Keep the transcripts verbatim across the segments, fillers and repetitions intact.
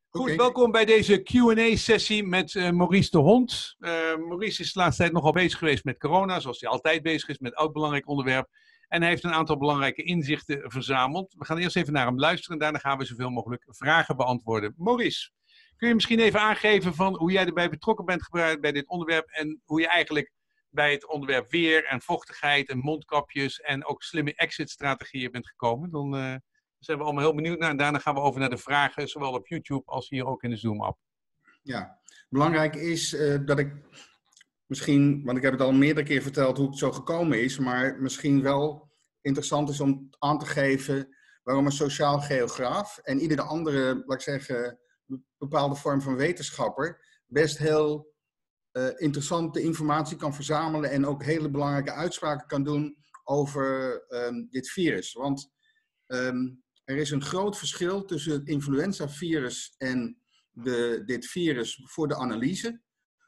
Goed, Okay. welkom bij deze Q en A-sessie met uh, Maurice de Hond. Uh, Maurice is de laatste tijd nogal bezig geweest met corona, zoals hij altijd bezig is met elk belangrijk onderwerp. En hij heeft een aantal belangrijke inzichten verzameld. We gaan eerst even naar hem luisteren en daarna gaan we zoveel mogelijk vragen beantwoorden. Maurice, kun je misschien even aangeven van hoe jij erbij betrokken bent bij dit onderwerp en hoe je eigenlijk bij het onderwerp weer en vochtigheid en mondkapjes en ook slimme exit-strategieën bent gekomen? Dan... Uh, Daar zijn we allemaal heel benieuwd naar. En daarna gaan we over naar de vragen, zowel op YouTube als hier ook in de Zoom-app. Ja, belangrijk is uh, dat ik misschien, want ik heb het al meerdere keer verteld hoe het zo gekomen is, maar misschien wel interessant is om aan te geven waarom een sociaal geograaf en iedere andere, laat ik zeggen, bepaalde vorm van wetenschapper best heel uh, interessante informatie kan verzamelen en ook hele belangrijke uitspraken kan doen over um, dit virus. Want um, er is een groot verschil tussen het influenzavirus en de, dit virus voor de analyse.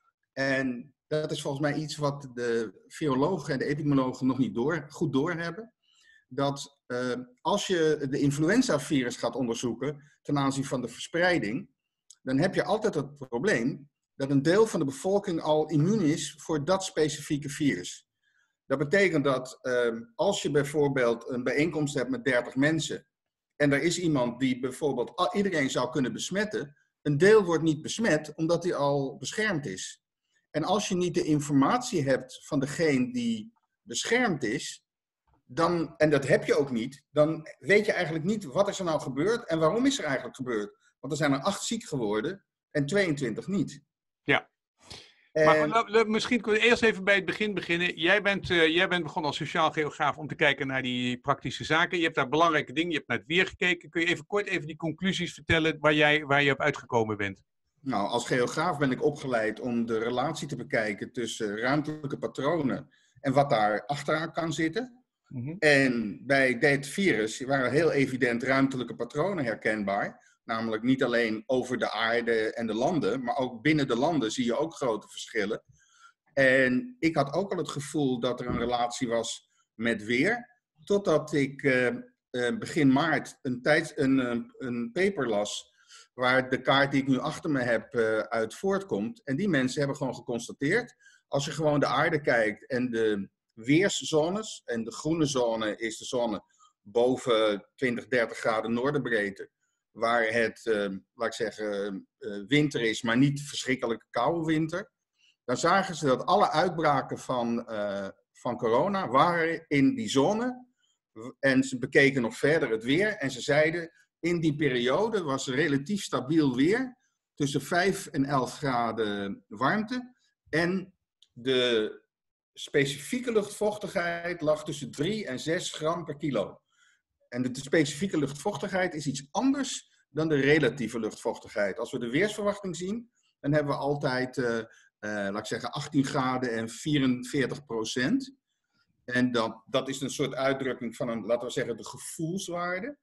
En dat is volgens mij iets wat de virologen en de epidemiologen nog niet door, goed doorhebben. Dat uh, als je de influenzavirus gaat onderzoeken ten aanzien van de verspreiding, dan heb je altijd het probleem dat een deel van de bevolking al immuun is voor dat specifieke virus. Dat betekent dat uh, als je bijvoorbeeld een bijeenkomst hebt met dertig mensen, en er is iemand die bijvoorbeeld iedereen zou kunnen besmetten, een deel wordt niet besmet omdat hij al beschermd is. En als je niet de informatie hebt van degene die beschermd is, dan, en dat heb je ook niet, dan weet je eigenlijk niet wat is er nou gebeurd en waarom is er eigenlijk gebeurd. Want er zijn er acht ziek geworden en tweeëntwintig niet. Ja. En... Maar goed, misschien kunnen we eerst even bij het begin beginnen. Jij bent, uh, jij bent begonnen als sociaal geograaf om te kijken naar die praktische zaken. Je hebt daar belangrijke dingen, je hebt naar het weer gekeken. Kun je even kort even die conclusies vertellen waar, jij, waar je op uitgekomen bent? Nou, als geograaf ben ik opgeleid om de relatie te bekijken tussen ruimtelijke patronen en wat daar achteraan kan zitten. Mm-hmm. En bij dit virus waren heel evident ruimtelijke patronen herkenbaar. Namelijk niet alleen over de aarde en de landen, maar ook binnen de landen zie je ook grote verschillen. En ik had ook al het gevoel dat er een relatie was met weer. Totdat ik uh, uh, begin maart een, tijd, een, een, een paper las waar de kaart die ik nu achter me heb uh, uit voortkomt. En die mensen hebben gewoon geconstateerd, als je gewoon de aarde kijkt en de weerszones, en de groene zone is de zone boven twintig, dertig graden noordenbreedte, waar het, uh, laat ik zeggen, uh, winter is, maar niet verschrikkelijk koude winter. Dan zagen ze dat alle uitbraken van, uh, van corona waren in die zone. En ze bekeken nog verder het weer en ze zeiden, in die periode was er relatief stabiel weer, tussen vijf en elf graden warmte. En de specifieke luchtvochtigheid lag tussen drie en zes gram per kilo. En de, de specifieke luchtvochtigheid is iets anders dan de relatieve luchtvochtigheid. Als we de weersverwachting zien, dan hebben we altijd, uh, uh, laat ik zeggen, achttien graden en vierenveertig procent. En dat, dat is een soort uitdrukking van een, laten we zeggen, de gevoelswaarde.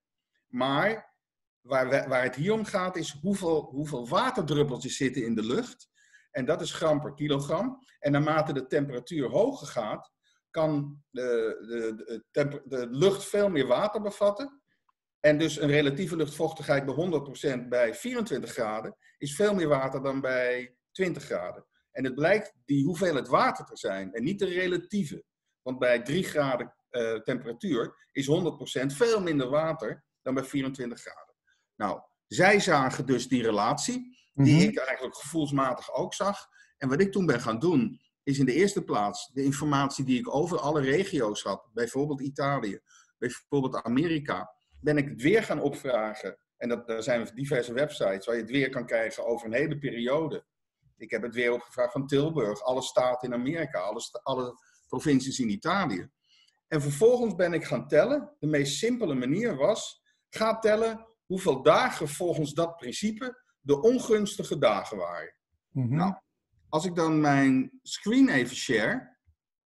Maar waar, we, waar het hier om gaat is hoeveel, hoeveel waterdruppeltjes zitten in de lucht. En dat is gram per kilogram. En naarmate de temperatuur hoger gaat, kan de, de, de, temper, de lucht veel meer water bevatten. En dus een relatieve luchtvochtigheid bij honderd procent bij vierentwintig graden is veel meer water dan bij twintig graden. En het blijkt die hoeveelheid water te zijn en niet de relatieve. Want bij drie graden uh, temperatuur is honderd procent veel minder water dan bij vierentwintig graden. Nou, zij zagen dus die relatie, die mm-hmm. ik eigenlijk gevoelsmatig ook zag. En wat ik toen ben gaan doen, is in de eerste plaats de informatie die ik over alle regio's had, bijvoorbeeld Italië, bijvoorbeeld Amerika, ben ik het weer gaan opvragen. En dat, daar zijn diverse websites waar je het weer kan krijgen over een hele periode. Ik heb het weer opgevraagd van Tilburg, alle staten in Amerika, alle, alle provincies in Italië. En vervolgens ben ik gaan tellen. De meest simpele manier was, ga tellen hoeveel dagen volgens dat principe de ongunstige dagen waren. Mm-hmm. Nou, als ik dan mijn screen even share.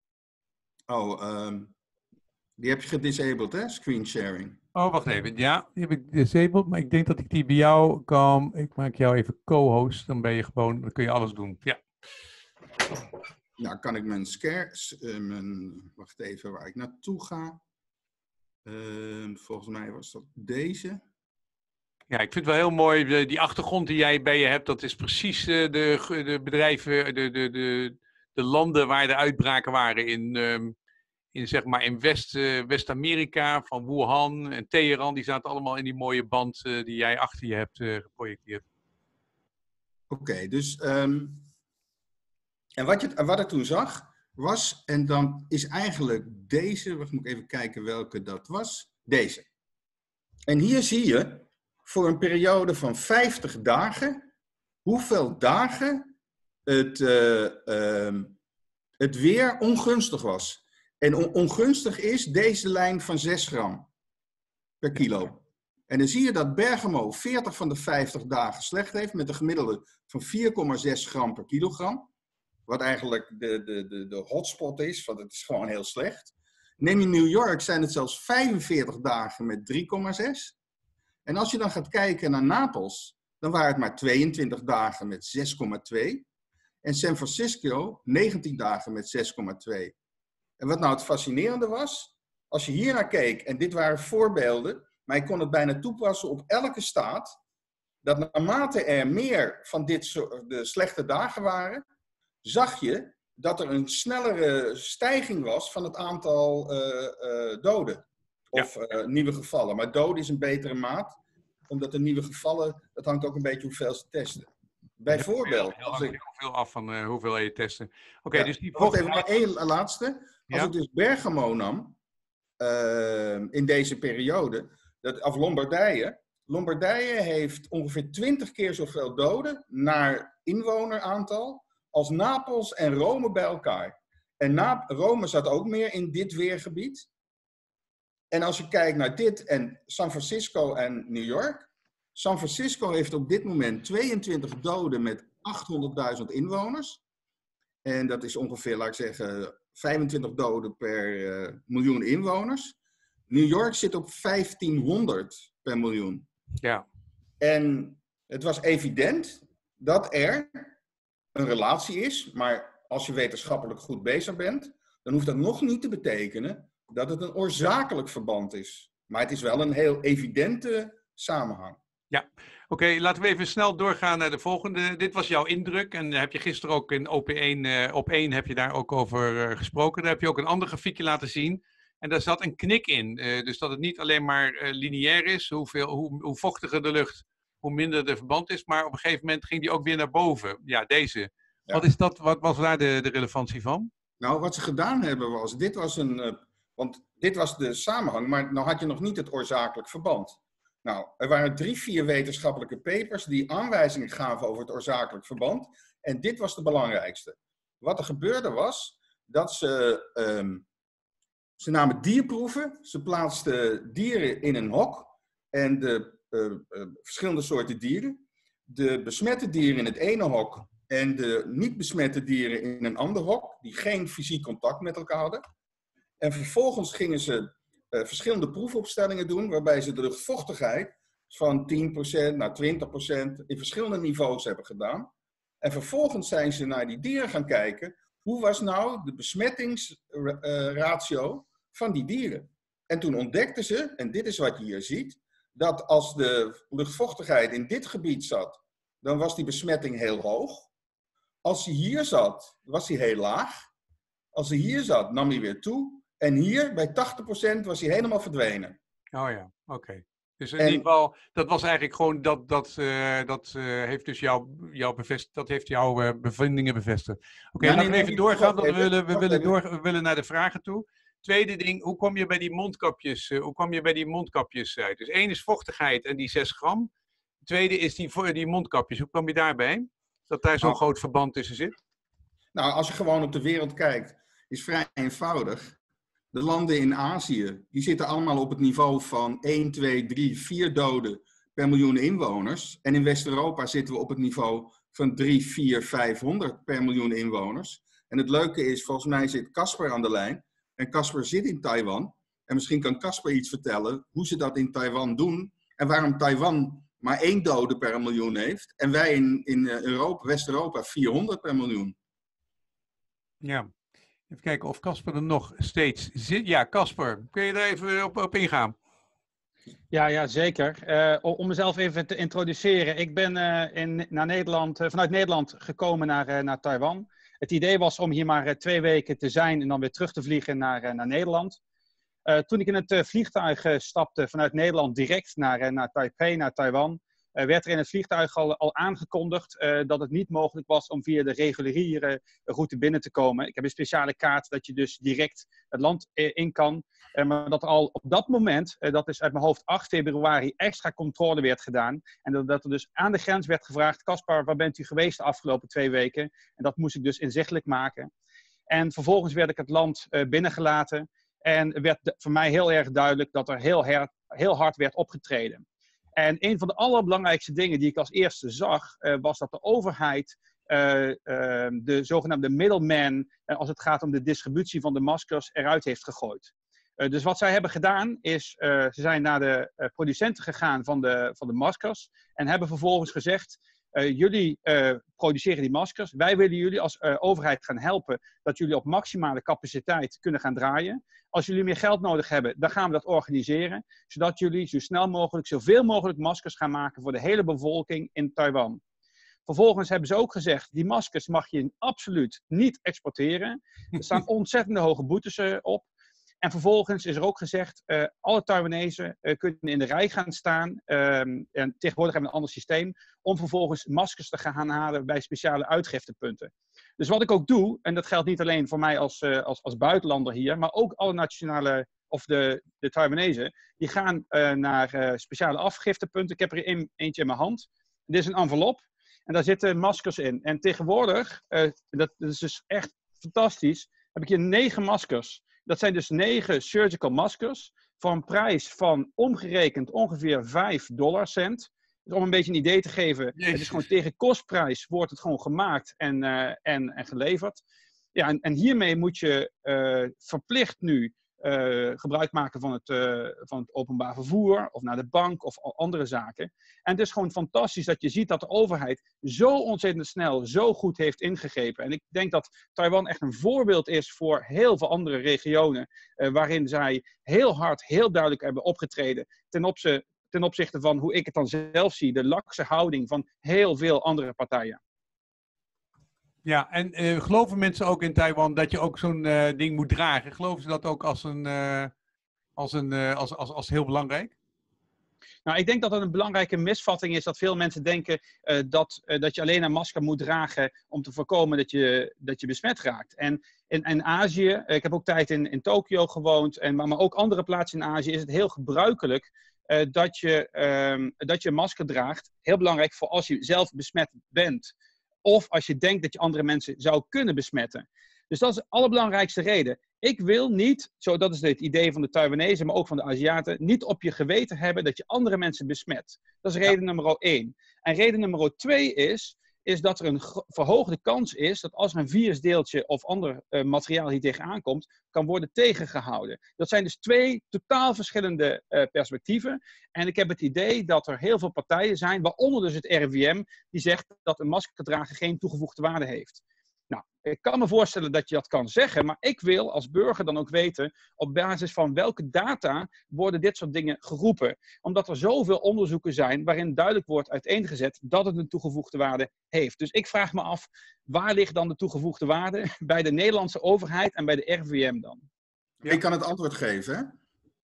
Oh, um, die heb je gedisabled, hè? Screen sharing. Oh, wacht even. Ja, die heb ik disabled, maar ik denk dat ik die bij jou kan. Ik maak jou even co-host, dan ben je gewoon, dan kun je alles doen. Ja. Nou, kan ik mijn scare, uh, mijn, wacht even waar ik naartoe ga. Uh, volgens mij was dat deze. Ja, ik vind het wel heel mooi, de, die achtergrond die jij bij je hebt, dat is precies uh, de, de bedrijven, de, de, de, de landen waar de uitbraken waren in, um, in, zeg maar in West, uh, West-Amerika, van Wuhan en Teheran, die zaten allemaal in die mooie band uh, die jij achter je hebt uh, geprojecteerd. Oké, okay, dus um, en wat, je, wat ik toen zag was, en dan is eigenlijk deze, wacht, moet ik even kijken welke dat was, deze. En hier zie je voor een periode van vijftig dagen hoeveel dagen het, uh, uh, het weer ongunstig was. En on- ongunstig is deze lijn van zes gram per kilo. En dan zie je dat Bergamo veertig van de vijftig dagen slecht heeft met een gemiddelde van vier komma zes gram per kilogram. Wat eigenlijk de, de, de, de hotspot is, want het is gewoon heel slecht. Neem je New York, zijn het zelfs vijfenveertig dagen met drie komma zes. En als je dan gaat kijken naar Napels, dan waren het maar tweeëntwintig dagen met zes komma twee. En San Francisco negentien dagen met zes komma twee. En wat nou het fascinerende was, als je hier naar keek, en dit waren voorbeelden, maar je kon het bijna toepassen op elke staat, dat naarmate er meer van dit soort de slechte dagen waren, zag je dat er een snellere stijging was van het aantal uh, uh, doden. Of ja. uh, nieuwe gevallen. Maar doden is een betere maat, omdat de nieuwe gevallen, dat hangt ook een beetje hoeveel ze testen. Bijvoorbeeld. Heel, heel, heel, heel veel af van uh, hoeveel je testen. Oké, okay, ja, dus die wacht even, maar één laatste. Als ja? ik dus Bergamo nam, uh, in deze periode, dat, of Lombardije. Lombardije heeft ongeveer twintig keer zoveel doden naar inwoneraantal als Napels en Rome bij elkaar. En Na- Rome zat ook meer in dit weergebied. En als je kijkt naar dit en San Francisco en New York. San Francisco heeft op dit moment tweeëntwintig doden met achthonderdduizend inwoners. En dat is ongeveer, laat ik zeggen, vijfentwintig doden per uh, miljoen inwoners. New York zit op vijftienhonderd per miljoen. Ja. En het was evident dat er een relatie is, maar als je wetenschappelijk goed bezig bent, dan hoeft dat nog niet te betekenen dat het een oorzakelijk verband is. Maar het is wel een heel evidente samenhang. Ja, oké, okay, laten we even snel doorgaan naar de volgende. Dit was jouw indruk en heb je gisteren ook in O P één, uh, op één heb je daar ook over uh, gesproken. Daar heb je ook een ander grafiekje laten zien en daar zat een knik in. Uh, dus dat het niet alleen maar uh, lineair is, hoeveel, hoe, hoe vochtiger de lucht, hoe minder de verband is. Maar op een gegeven moment ging die ook weer naar boven. Ja, deze. Ja. Wat is dat? Wat was daar de, de relevantie van? Nou, wat ze gedaan hebben was, dit was een, uh, want dit was de samenhang, maar nou had je nog niet het oorzakelijk verband. Nou, er waren drie, vier wetenschappelijke papers die aanwijzingen gaven over het oorzakelijk verband. En dit was de belangrijkste. Wat er gebeurde was, dat ze, um, ze namen dierproeven, ze plaatsten dieren in een hok en de uh, uh, verschillende soorten dieren. De besmette dieren in het ene hok en de niet besmette dieren in een ander hok, die geen fysiek contact met elkaar hadden. En vervolgens gingen ze uh, verschillende proefopstellingen doen, waarbij ze de luchtvochtigheid van tien procent naar twintig procent in verschillende niveaus hebben gedaan. En vervolgens zijn ze naar die dieren gaan kijken, hoe was nou de besmettingsratio uh, van die dieren? En toen ontdekten ze, en dit is wat je hier ziet, dat als de luchtvochtigheid in dit gebied zat, dan was die besmetting heel hoog. Als hij hier zat, was hij heel laag. Als hij hier zat, nam hij weer toe. En hier, bij tachtig procent, was hij helemaal verdwenen. Oh ja, oké. Okay. Dus in en, ieder geval, dat was eigenlijk gewoon, dat, dat, uh, dat uh, heeft dus jou, jou bevestigd, dat heeft jouw uh, bevindingen bevestigd. Oké, okay, ja, laten nee, we even nee, doorgaan, want we willen, we, willen door, we willen naar de vragen toe. Tweede ding, hoe kom je bij die mondkapjes, uh, hoe kwam je bij die mondkapjes uit? Dus één is vochtigheid en die zes gram. Tweede is die, die mondkapjes, hoe kwam je daarbij? Dat daar zo'n oh. groot verband tussen zit? Nou, als je gewoon op de wereld kijkt, is vrij eenvoudig. De landen in Azië, die zitten allemaal op het niveau van één, twee, drie, vier doden per miljoen inwoners. En in West-Europa zitten we op het niveau van drie, vier, vijfhonderd per miljoen inwoners. En het leuke is, volgens mij zit Casper aan de lijn. En Casper zit in Taiwan. En misschien kan Casper iets vertellen hoe ze dat in Taiwan doen. En waarom Taiwan maar één dode per een miljoen heeft. En wij in, in Europa, West-Europa vierhonderd per miljoen. Ja. Even kijken of Casper er nog steeds zit. Ja, Casper, kun je daar even op, op ingaan? Ja, ja, zeker. Uh, om mezelf even te introduceren. Ik ben uh, in, naar Nederland, uh, vanuit Nederland gekomen naar, uh, naar Taiwan. Het idee was om hier maar uh, twee weken te zijn en dan weer terug te vliegen naar, uh, naar Nederland. Uh, toen ik in het uh, vliegtuig uh, stapte vanuit Nederland direct naar, uh, naar Taipei, naar Taiwan, uh, werd er in het vliegtuig al, al aangekondigd uh, dat het niet mogelijk was om via de reguliere route binnen te komen. Ik heb een speciale kaart dat je dus direct het land uh, in kan. Uh, maar dat er al op dat moment, uh, dat is uit mijn hoofd acht februari, extra controle werd gedaan. En dat, dat er dus aan de grens werd gevraagd: Caspar, waar bent u geweest de afgelopen twee weken? En dat moest ik dus inzichtelijk maken. En vervolgens werd ik het land uh, binnengelaten. En werd voor mij heel erg duidelijk dat er heel, her, heel hard werd opgetreden. En een van de allerbelangrijkste dingen die ik als eerste zag, uh, was dat de overheid uh, uh, de zogenaamde middleman, uh, als het gaat om de distributie van de maskers, eruit heeft gegooid. Uh, dus wat zij hebben gedaan is, uh, ze zijn naar de uh, producenten gegaan van de, van de maskers en hebben vervolgens gezegd: Uh, jullie uh, produceren die maskers. Wij willen jullie als uh, overheid gaan helpen dat jullie op maximale capaciteit kunnen gaan draaien. Als jullie meer geld nodig hebben, dan gaan we dat organiseren. Zodat jullie zo snel mogelijk, zoveel mogelijk maskers gaan maken voor de hele bevolking in Taiwan. Vervolgens hebben ze ook gezegd: die maskers mag je absoluut niet exporteren. Er staan ontzettende hoge boetes uh, op. En vervolgens is er ook gezegd, uh, alle Taiwanezen uh, kunnen in de rij gaan staan. Um, en tegenwoordig hebben we een ander systeem om vervolgens maskers te gaan halen bij speciale uitgiftepunten. Dus wat ik ook doe, en dat geldt niet alleen voor mij als, uh, als, als buitenlander hier, maar ook alle nationale, of de, de Taiwanezen, die gaan uh, naar uh, speciale afgiftepunten. Ik heb er een, eentje in mijn hand. Dit is een envelop en daar zitten maskers in. En tegenwoordig, uh, dat, dat is dus echt fantastisch, heb ik hier negen maskers. Dat zijn dus negen surgical maskers voor een prijs van omgerekend ongeveer vijf dollar cent. Dus om een beetje een idee te geven, Jezus. Het is gewoon tegen kostprijs wordt het gewoon gemaakt en, uh, en, en geleverd. Ja, en, en hiermee moet je uh, verplicht nu uh, gebruik maken van het, uh, van het openbaar vervoer of naar de bank of andere zaken. En het is gewoon fantastisch dat je ziet dat de overheid zo ontzettend snel, zo goed heeft ingegrepen. En ik denk dat Taiwan echt een voorbeeld is voor heel veel andere regionen, uh, waarin zij heel hard, heel duidelijk hebben opgetreden ten opzichte, ten opzichte van hoe ik het dan zelf zie, de lakse houding van heel veel andere partijen. Ja, en uh, geloven mensen ook in Taiwan dat je ook zo'n uh, ding moet dragen? Geloven ze dat ook als, een, uh, als, een, uh, als, als, als heel belangrijk? Nou, ik denk dat het een belangrijke misvatting is dat veel mensen denken uh, dat, uh, dat je alleen een masker moet dragen om te voorkomen dat je, dat je besmet raakt. En in, in Azië, uh, ik heb ook tijd in, in Tokio gewoond, en, maar, maar ook andere plaatsen in Azië, is het heel gebruikelijk uh, dat, je, um, dat je een masker draagt. Heel belangrijk voor als je zelf besmet bent. Of als je denkt dat je andere mensen zou kunnen besmetten. Dus dat is de allerbelangrijkste reden. Ik wil niet, zo dat is het idee van de Taiwanezen, maar ook van de Aziaten, niet op je geweten hebben dat je andere mensen besmet. Dat is reden ja. nummer één. En reden nummer twee is, is dat er een verhoogde kans is dat als er een virusdeeltje of ander uh, materiaal hier tegenaan komt, kan worden tegengehouden. Dat zijn dus twee totaal verschillende uh, perspectieven. En ik heb het idee dat er heel veel partijen zijn, waaronder dus het R I V M, die zegt dat een masker dragen geen toegevoegde waarde heeft. Nou, ik kan me voorstellen dat je dat kan zeggen, maar ik wil als burger dan ook weten op basis van welke data worden dit soort dingen geroepen. Omdat er zoveel onderzoeken zijn waarin duidelijk wordt uiteengezet dat het een toegevoegde waarde heeft. Dus ik vraag me af, waar ligt dan de toegevoegde waarde bij de Nederlandse overheid en bij de R I V M dan? Ja. Ik kan het antwoord geven.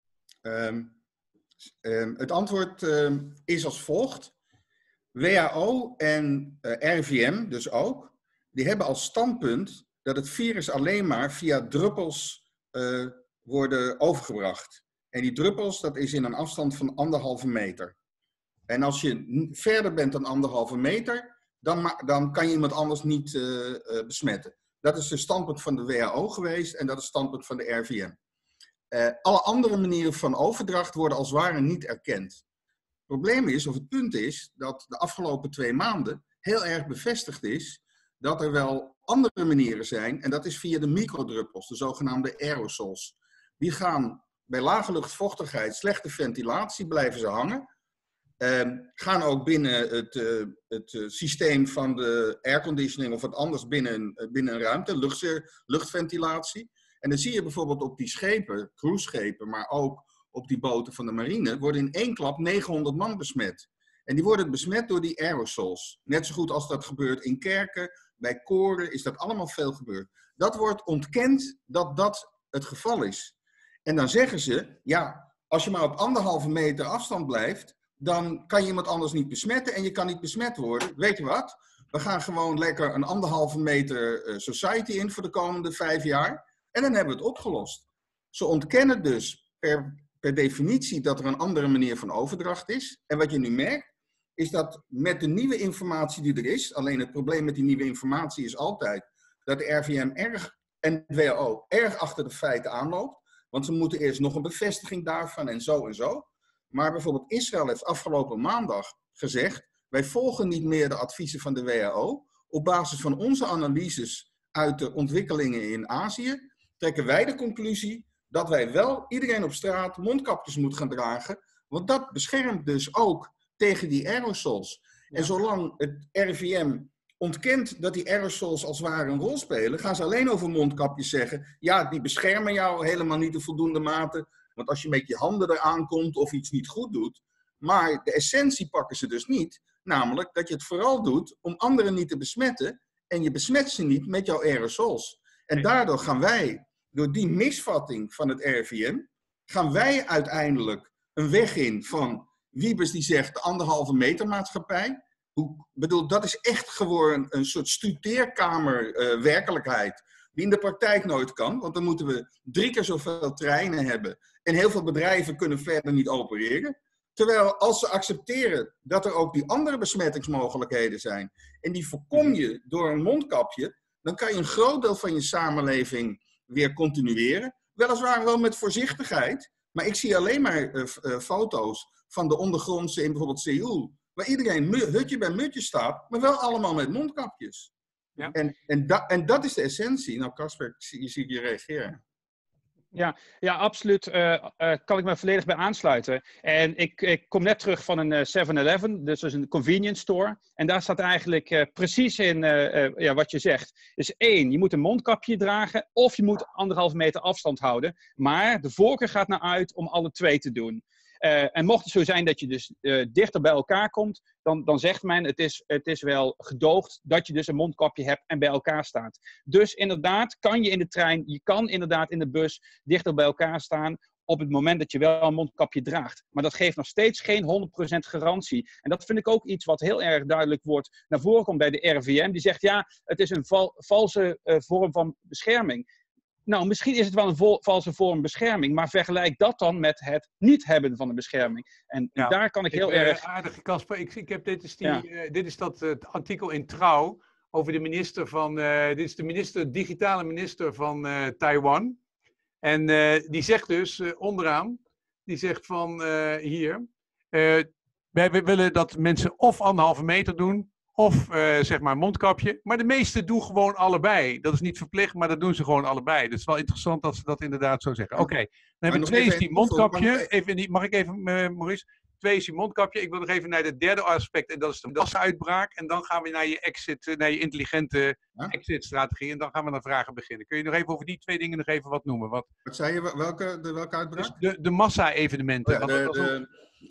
Um, um, het antwoord um, is als volgt. W H O en uh, R I V M dus ook. Die hebben als standpunt dat het virus alleen maar via druppels uh, worden overgebracht. En die druppels, dat is in een afstand van anderhalve meter. En als je verder bent dan anderhalve meter, dan, dan kan je iemand anders niet uh, uh, besmetten. Dat is het standpunt van de W H O geweest en dat is het standpunt van de R I V M. Uh, alle andere manieren van overdracht worden als ware niet erkend. Het probleem is, of het punt is, dat de afgelopen twee maanden heel erg bevestigd is dat er wel andere manieren zijn, en dat is via de microdruppels, de zogenaamde aerosols. Die gaan bij lage luchtvochtigheid, slechte ventilatie, blijven ze hangen. Uh, gaan ook binnen het, uh, het uh, systeem van de airconditioning of wat anders binnen, uh, binnen een ruimte, lucht, luchtventilatie. En dan zie je bijvoorbeeld op die schepen, cruiseschepen, maar ook op die boten van de marine, worden in één klap negenhonderd man besmet. En die worden besmet door die aerosols. Net zo goed als dat gebeurt in kerken, bij koren, is dat allemaal veel gebeurd. Dat wordt ontkend dat dat het geval is. En dan zeggen ze, ja, als je maar op anderhalve meter afstand blijft, dan kan je iemand anders niet besmetten en je kan niet besmet worden. Weet je wat? We gaan gewoon lekker een anderhalve meter uh, society in voor de komende vijf jaar. En dan hebben we het opgelost. Ze ontkennen dus per, per definitie dat er een andere manier van overdracht is. En wat je nu merkt, is dat met de nieuwe informatie die er is, alleen het probleem met die nieuwe informatie is altijd dat de R V M erg, en de W H O erg achter de feiten aanloopt. Want ze moeten eerst nog een bevestiging daarvan en zo en zo. Maar bijvoorbeeld Israël heeft afgelopen maandag gezegd, wij volgen niet meer de adviezen van de W H O. Op basis van onze analyses uit de ontwikkelingen in Azië trekken wij de conclusie dat wij wel iedereen op straat mondkapjes moeten gaan dragen. Want dat beschermt dus ook tegen die aerosols. Ja. En zolang het R V M ontkent dat die aerosols als het ware een rol spelen, gaan ze alleen over mondkapjes zeggen, ja, die beschermen jou helemaal niet in voldoende mate. Want als je met je handen eraan komt of iets niet goed doet. Maar de essentie pakken ze dus niet. Namelijk dat je het vooral doet om anderen niet te besmetten. En je besmet ze niet met jouw aerosols. En daardoor gaan wij, door die misvatting van het R V M, gaan wij uiteindelijk een weg in van Wiebes die zegt de anderhalve meter maatschappij. Hoe, bedoel, dat is echt gewoon een soort studeerkamer uh, werkelijkheid. Die in de praktijk nooit kan. Want dan moeten we drie keer zoveel treinen hebben. En heel veel bedrijven kunnen verder niet opereren. Terwijl als ze accepteren dat er ook die andere besmettingsmogelijkheden zijn. En die voorkom je door een mondkapje. Dan kan je een groot deel van je samenleving weer continueren. Weliswaar wel met voorzichtigheid. Maar ik zie alleen maar uh, uh, foto's van de ondergrondse in bijvoorbeeld Seoul. Waar iedereen hutje bij mutje staat. Maar wel allemaal met mondkapjes. Ja. En, en, da, en dat is de essentie. Nou, Casper, je ziet je reageren. Ja, ja, absoluut. Uh, uh, kan ik me volledig bij aansluiten. En ik, ik kom net terug van een seven eleven, dus een convenience store. En daar staat eigenlijk uh, precies in uh, uh, ja, wat je zegt. Dus één, je moet een mondkapje dragen of je moet anderhalve meter afstand houden. Maar de voorkeur gaat naar uit om alle twee te doen. Uh, en mocht het zo zijn dat je dus uh, dichter bij elkaar komt, dan, dan zegt men het is, het is wel gedoogd dat je dus een mondkapje hebt en bij elkaar staat. Dus inderdaad kan je in de trein, je kan inderdaad in de bus dichter bij elkaar staan op het moment dat je wel een mondkapje draagt. Maar dat geeft nog steeds geen honderd procent garantie. En dat vind ik ook iets wat heel erg duidelijk wordt naar voren komt bij de R V M. Die zegt ja, het is een val, valse uh, vorm van bescherming. Nou, misschien is het wel een vo- valse vorm bescherming, maar vergelijk dat dan met het niet hebben van een bescherming. En ja, daar kan ik heel ik, erg... Aardig, Casper. Ik, ik heb, dit is, die, ja. uh, dit is dat uh, artikel in Trouw over de minister van... Uh, dit is de minister, digitale minister van uh, Taiwan. En uh, die zegt dus uh, onderaan, die zegt van uh, hier... Uh, wij, wij willen dat mensen of anderhalve meter doen, of uh, zeg maar mondkapje. Maar de meesten doen gewoon allebei. Dat is niet verplicht, maar dat doen ze gewoon allebei. Dus het is wel interessant dat ze dat inderdaad zo zeggen. Oké, okay. Dan hebben we twee is die mondkapje. Even die, mag ik even, uh, Maurice? Twee is die mondkapje. Ik wil nog even naar het derde aspect. En dat is de massa-uitbraak. En dan gaan we naar je exit, naar je intelligente ja? exit-strategie. En dan gaan we naar vragen beginnen. Kun je nog even over die twee dingen nog even wat noemen? Wat, wat zei je? Welke, de, welke uitbraak? Dus de, de massa-evenementen. Oh ja, de, de,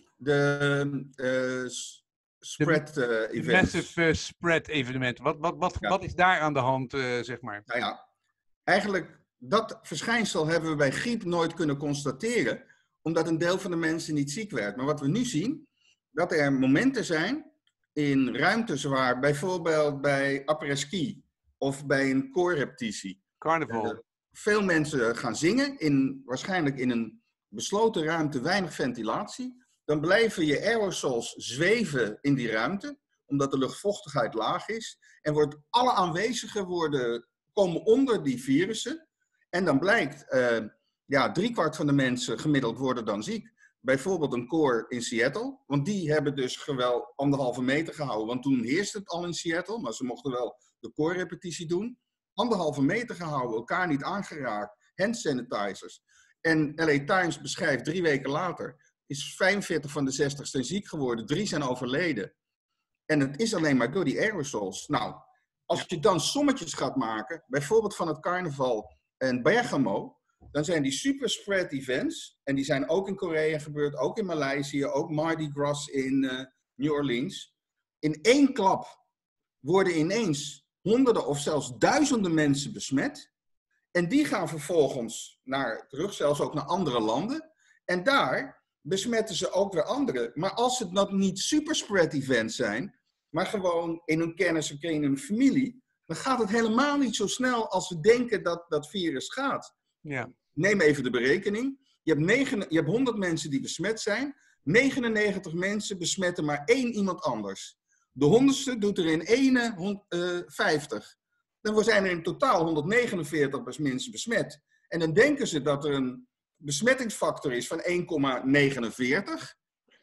de, de uh, spread uh, events. Massive uh, spread evenementen. Wat, wat, wat, ja. wat is daar aan de hand, uh, zeg maar? Nou ja, eigenlijk dat verschijnsel hebben we bij griep nooit kunnen constateren, omdat een deel van de mensen niet ziek werd. Maar wat we nu zien, dat er momenten zijn in ruimtes waar bijvoorbeeld bij après-ski of bij een koorrepetitie Carnaval. Uh, veel mensen gaan zingen, in, waarschijnlijk in een besloten ruimte, weinig ventilatie. Dan blijven je aerosols zweven in die ruimte, omdat de luchtvochtigheid laag is. En wordt, alle aanwezigen worden, komen onder die virussen. En dan blijkt, uh, ja, driekwart van de mensen gemiddeld worden dan ziek. Bijvoorbeeld een koor in Seattle. Want die hebben dus wel anderhalve meter gehouden. Want toen heerste het al in Seattle, maar ze mochten wel de koorrepetitie doen. Anderhalve meter gehouden, elkaar niet aangeraakt. Hand sanitizers. En L A Times beschrijft drie weken later, is vijfenveertig van de zestig zijn ziek geworden. Drie zijn overleden. En het is alleen maar door die aerosols. Nou, als je dan sommetjes gaat maken, bijvoorbeeld van het carnaval en Bergamo, dan zijn die superspread events, en die zijn ook in Korea gebeurd, ook in Maleisië, ook Mardi Gras in uh, New Orleans. In één klap worden ineens honderden of zelfs duizenden mensen besmet. En die gaan vervolgens naar, terug, zelfs ook naar andere landen. En daar besmetten ze ook weer anderen. Maar als het dat niet superspread events zijn, maar gewoon in hun kenniskring, in hun familie, dan gaat het helemaal niet zo snel als we denken dat dat virus gaat. Ja. Neem even de berekening. Je hebt, negen, je hebt honderd mensen die besmet zijn. negenennegentig mensen besmetten maar één iemand anders. De honderdste doet er in ene uh, vijftig. Dan zijn er in totaal honderdnegenenveertig mensen besmet. En dan denken ze dat er een besmettingsfactor is van één komma negenenveertig.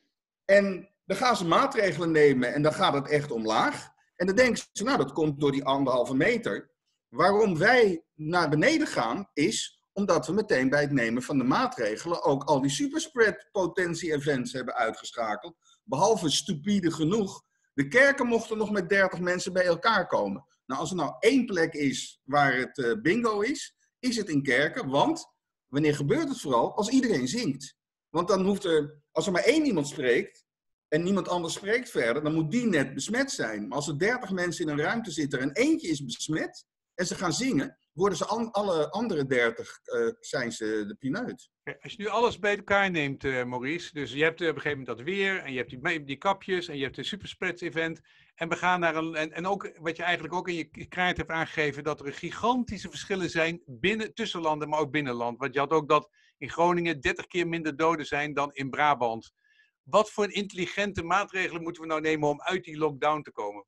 En dan gaan ze maatregelen nemen en dan gaat het echt omlaag. En dan denken ze, nou dat komt door die anderhalve meter. Waarom wij naar beneden gaan is omdat we meteen bij het nemen van de maatregelen ook al die superspread potentie events hebben uitgeschakeld. Behalve stupide genoeg. De kerken mochten nog met dertig mensen bij elkaar komen. Nou, als er nou één plek is waar het uh, bingo is, is het in kerken. Want, wanneer gebeurt het vooral? Als iedereen zingt. Want dan hoeft er, als er maar één iemand spreekt en niemand anders spreekt verder, dan moet die net besmet zijn. Maar als er dertig mensen in een ruimte zitten en eentje is besmet en ze gaan zingen, worden ze an, alle andere dertig, uh, zijn ze de pineut. Als je nu alles bij elkaar neemt, uh, Maurice, dus je hebt uh, op een gegeven moment dat weer, en je hebt die, die kapjes, en je hebt de superspread event, en we gaan naar een, en, en ook wat je eigenlijk ook in je kaart hebt aangegeven, dat er gigantische verschillen zijn binnen, tussen landen, maar ook binnenland. Want je had ook dat in Groningen dertig keer minder doden zijn dan in Brabant. Wat voor intelligente maatregelen moeten we nou nemen om uit die lockdown te komen?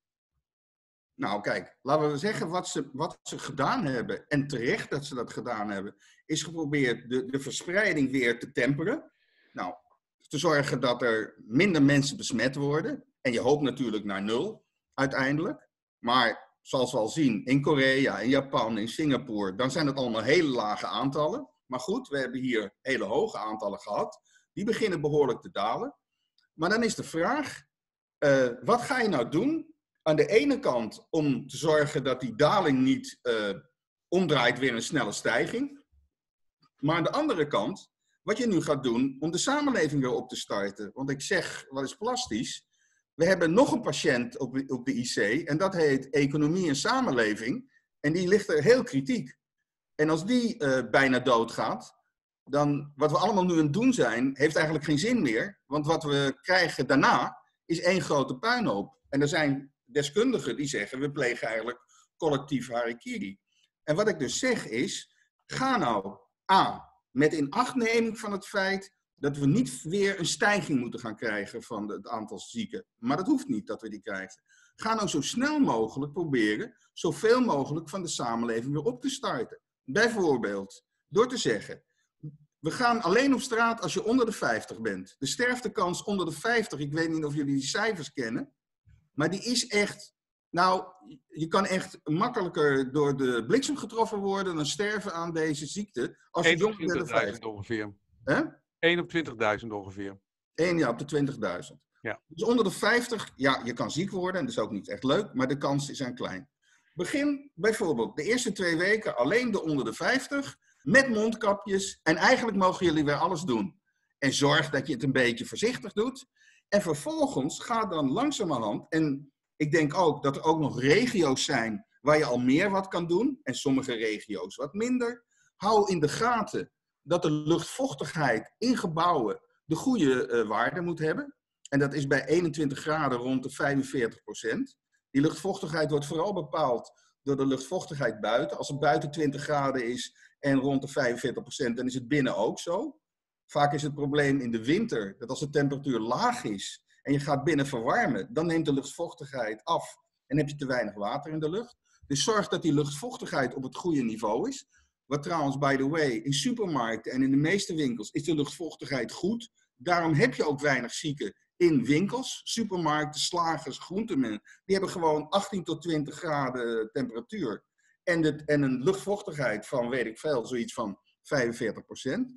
Nou kijk, laten we zeggen wat ze, wat ze gedaan hebben, en terecht dat ze dat gedaan hebben, is geprobeerd de, de verspreiding weer te temperen. Nou, te zorgen dat er minder mensen besmet worden. En je hoopt natuurlijk naar nul, uiteindelijk. Maar, zoals we al zien, in Korea, in Japan, in Singapore, dan zijn het allemaal hele lage aantallen. Maar goed, we hebben hier hele hoge aantallen gehad. Die beginnen behoorlijk te dalen. Maar dan is de vraag, uh, wat ga je nou doen? Aan de ene kant om te zorgen dat die daling niet uh, omdraait weer een snelle stijging. Maar aan de andere kant, wat je nu gaat doen om de samenleving weer op te starten. Want ik zeg, wat is plastisch? We hebben nog een patiënt op, op de I C en dat heet economie en samenleving. En die ligt er heel kritiek. En als die uh, bijna doodgaat, dan wat we allemaal nu aan het doen zijn, heeft eigenlijk geen zin meer. Want wat we krijgen daarna is één grote puinhoop. En er zijn deskundigen die zeggen, we plegen eigenlijk collectief harikiri. En wat ik dus zeg is, ga nou A, met inachtneming van het feit dat we niet weer een stijging moeten gaan krijgen van het aantal zieken. Maar dat hoeft niet dat we die krijgen. Ga nou zo snel mogelijk proberen, zoveel mogelijk van de samenleving weer op te starten. Bijvoorbeeld, door te zeggen, we gaan alleen op straat als je onder de vijftig bent. De sterftekans onder de vijftig, ik weet niet of jullie die cijfers kennen, maar die is echt, nou, je kan echt makkelijker door de bliksem getroffen worden dan sterven aan deze ziekte als je jonger bent dan vijftig. Ongeveer. Hè? één op twintigduizend ongeveer. één ja, op de twintigduizend. Ja. Dus onder de vijftig, ja, je kan ziek worden en dat is ook niet echt leuk, maar de kansen zijn klein. Begin bijvoorbeeld de eerste twee weken alleen de onder de vijftig, met mondkapjes en eigenlijk mogen jullie weer alles doen. En zorg dat je het een beetje voorzichtig doet. En vervolgens ga dan langzamerhand, en ik denk ook dat er ook nog regio's zijn waar je al meer wat kan doen, en sommige regio's wat minder. Hou in de gaten dat de luchtvochtigheid in gebouwen de goede uh, waarde moet hebben. En dat is bij eenentwintig graden rond de vijfenveertig procent. Die luchtvochtigheid wordt vooral bepaald door de luchtvochtigheid buiten. Als het buiten twintig graden is en rond de vijfenveertig procent, dan is het binnen ook zo. Vaak is het probleem in de winter dat als de temperatuur laag is en je gaat binnen verwarmen, dan neemt de luchtvochtigheid af en heb je te weinig water in de lucht. Dus zorg dat die luchtvochtigheid op het goede niveau is. Wat trouwens, by the way, in supermarkten en in de meeste winkels is de luchtvochtigheid goed. Daarom heb je ook weinig zieken in winkels, supermarkten, slagers, groentemen. Die hebben gewoon achttien tot twintig graden temperatuur. En, de, en een luchtvochtigheid van, weet ik veel, zoiets van vijfenveertig procent.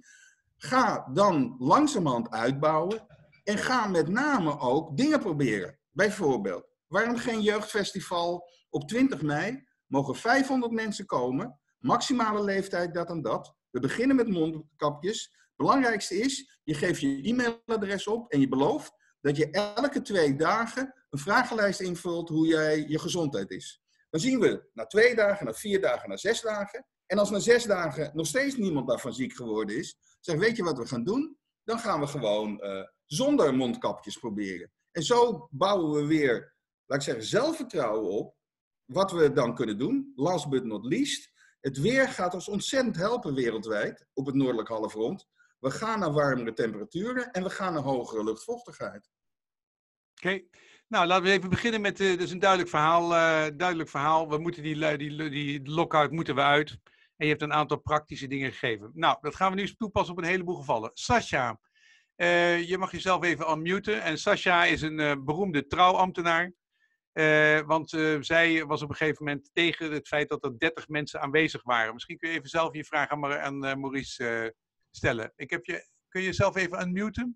Ga dan langzamerhand uitbouwen. En ga met name ook dingen proberen. Bijvoorbeeld, waarom geen jeugdfestival op twintig mei? Mogen vijfhonderd mensen komen. Maximale leeftijd dat en dat. We beginnen met mondkapjes. Het belangrijkste is, je geeft je e-mailadres op en je belooft dat je elke twee dagen een vragenlijst invult hoe jij, je gezondheid is. Dan zien we na twee dagen, na vier dagen, na zes dagen. En als na zes dagen nog steeds niemand daarvan ziek geworden is, zeg weet je wat we gaan doen? Dan gaan we gewoon uh, zonder mondkapjes proberen. En zo bouwen we weer, laat ik zeggen, zelfvertrouwen op. Wat we dan kunnen doen, last but not least. Het weer gaat ons ontzettend helpen wereldwijd op het noordelijk halfrond. We gaan naar warmere temperaturen en we gaan naar hogere luchtvochtigheid. Oké, okay. Nou laten we even beginnen met, uh, dat is een duidelijk verhaal. Uh, duidelijk verhaal. We moeten die, die, die lockout moeten we uit. En je hebt een aantal praktische dingen gegeven. Nou, dat gaan we nu eens toepassen op een heleboel gevallen. Sascha, uh, je mag jezelf even unmuten. En Sascha is een uh, beroemde trouwambtenaar. Uh, want uh, zij was op een gegeven moment tegen het feit dat er dertig mensen aanwezig waren. Misschien kun je even zelf je vraag aan, aan uh, Maurice uh, stellen. Ik heb je, kun je jezelf even unmuten?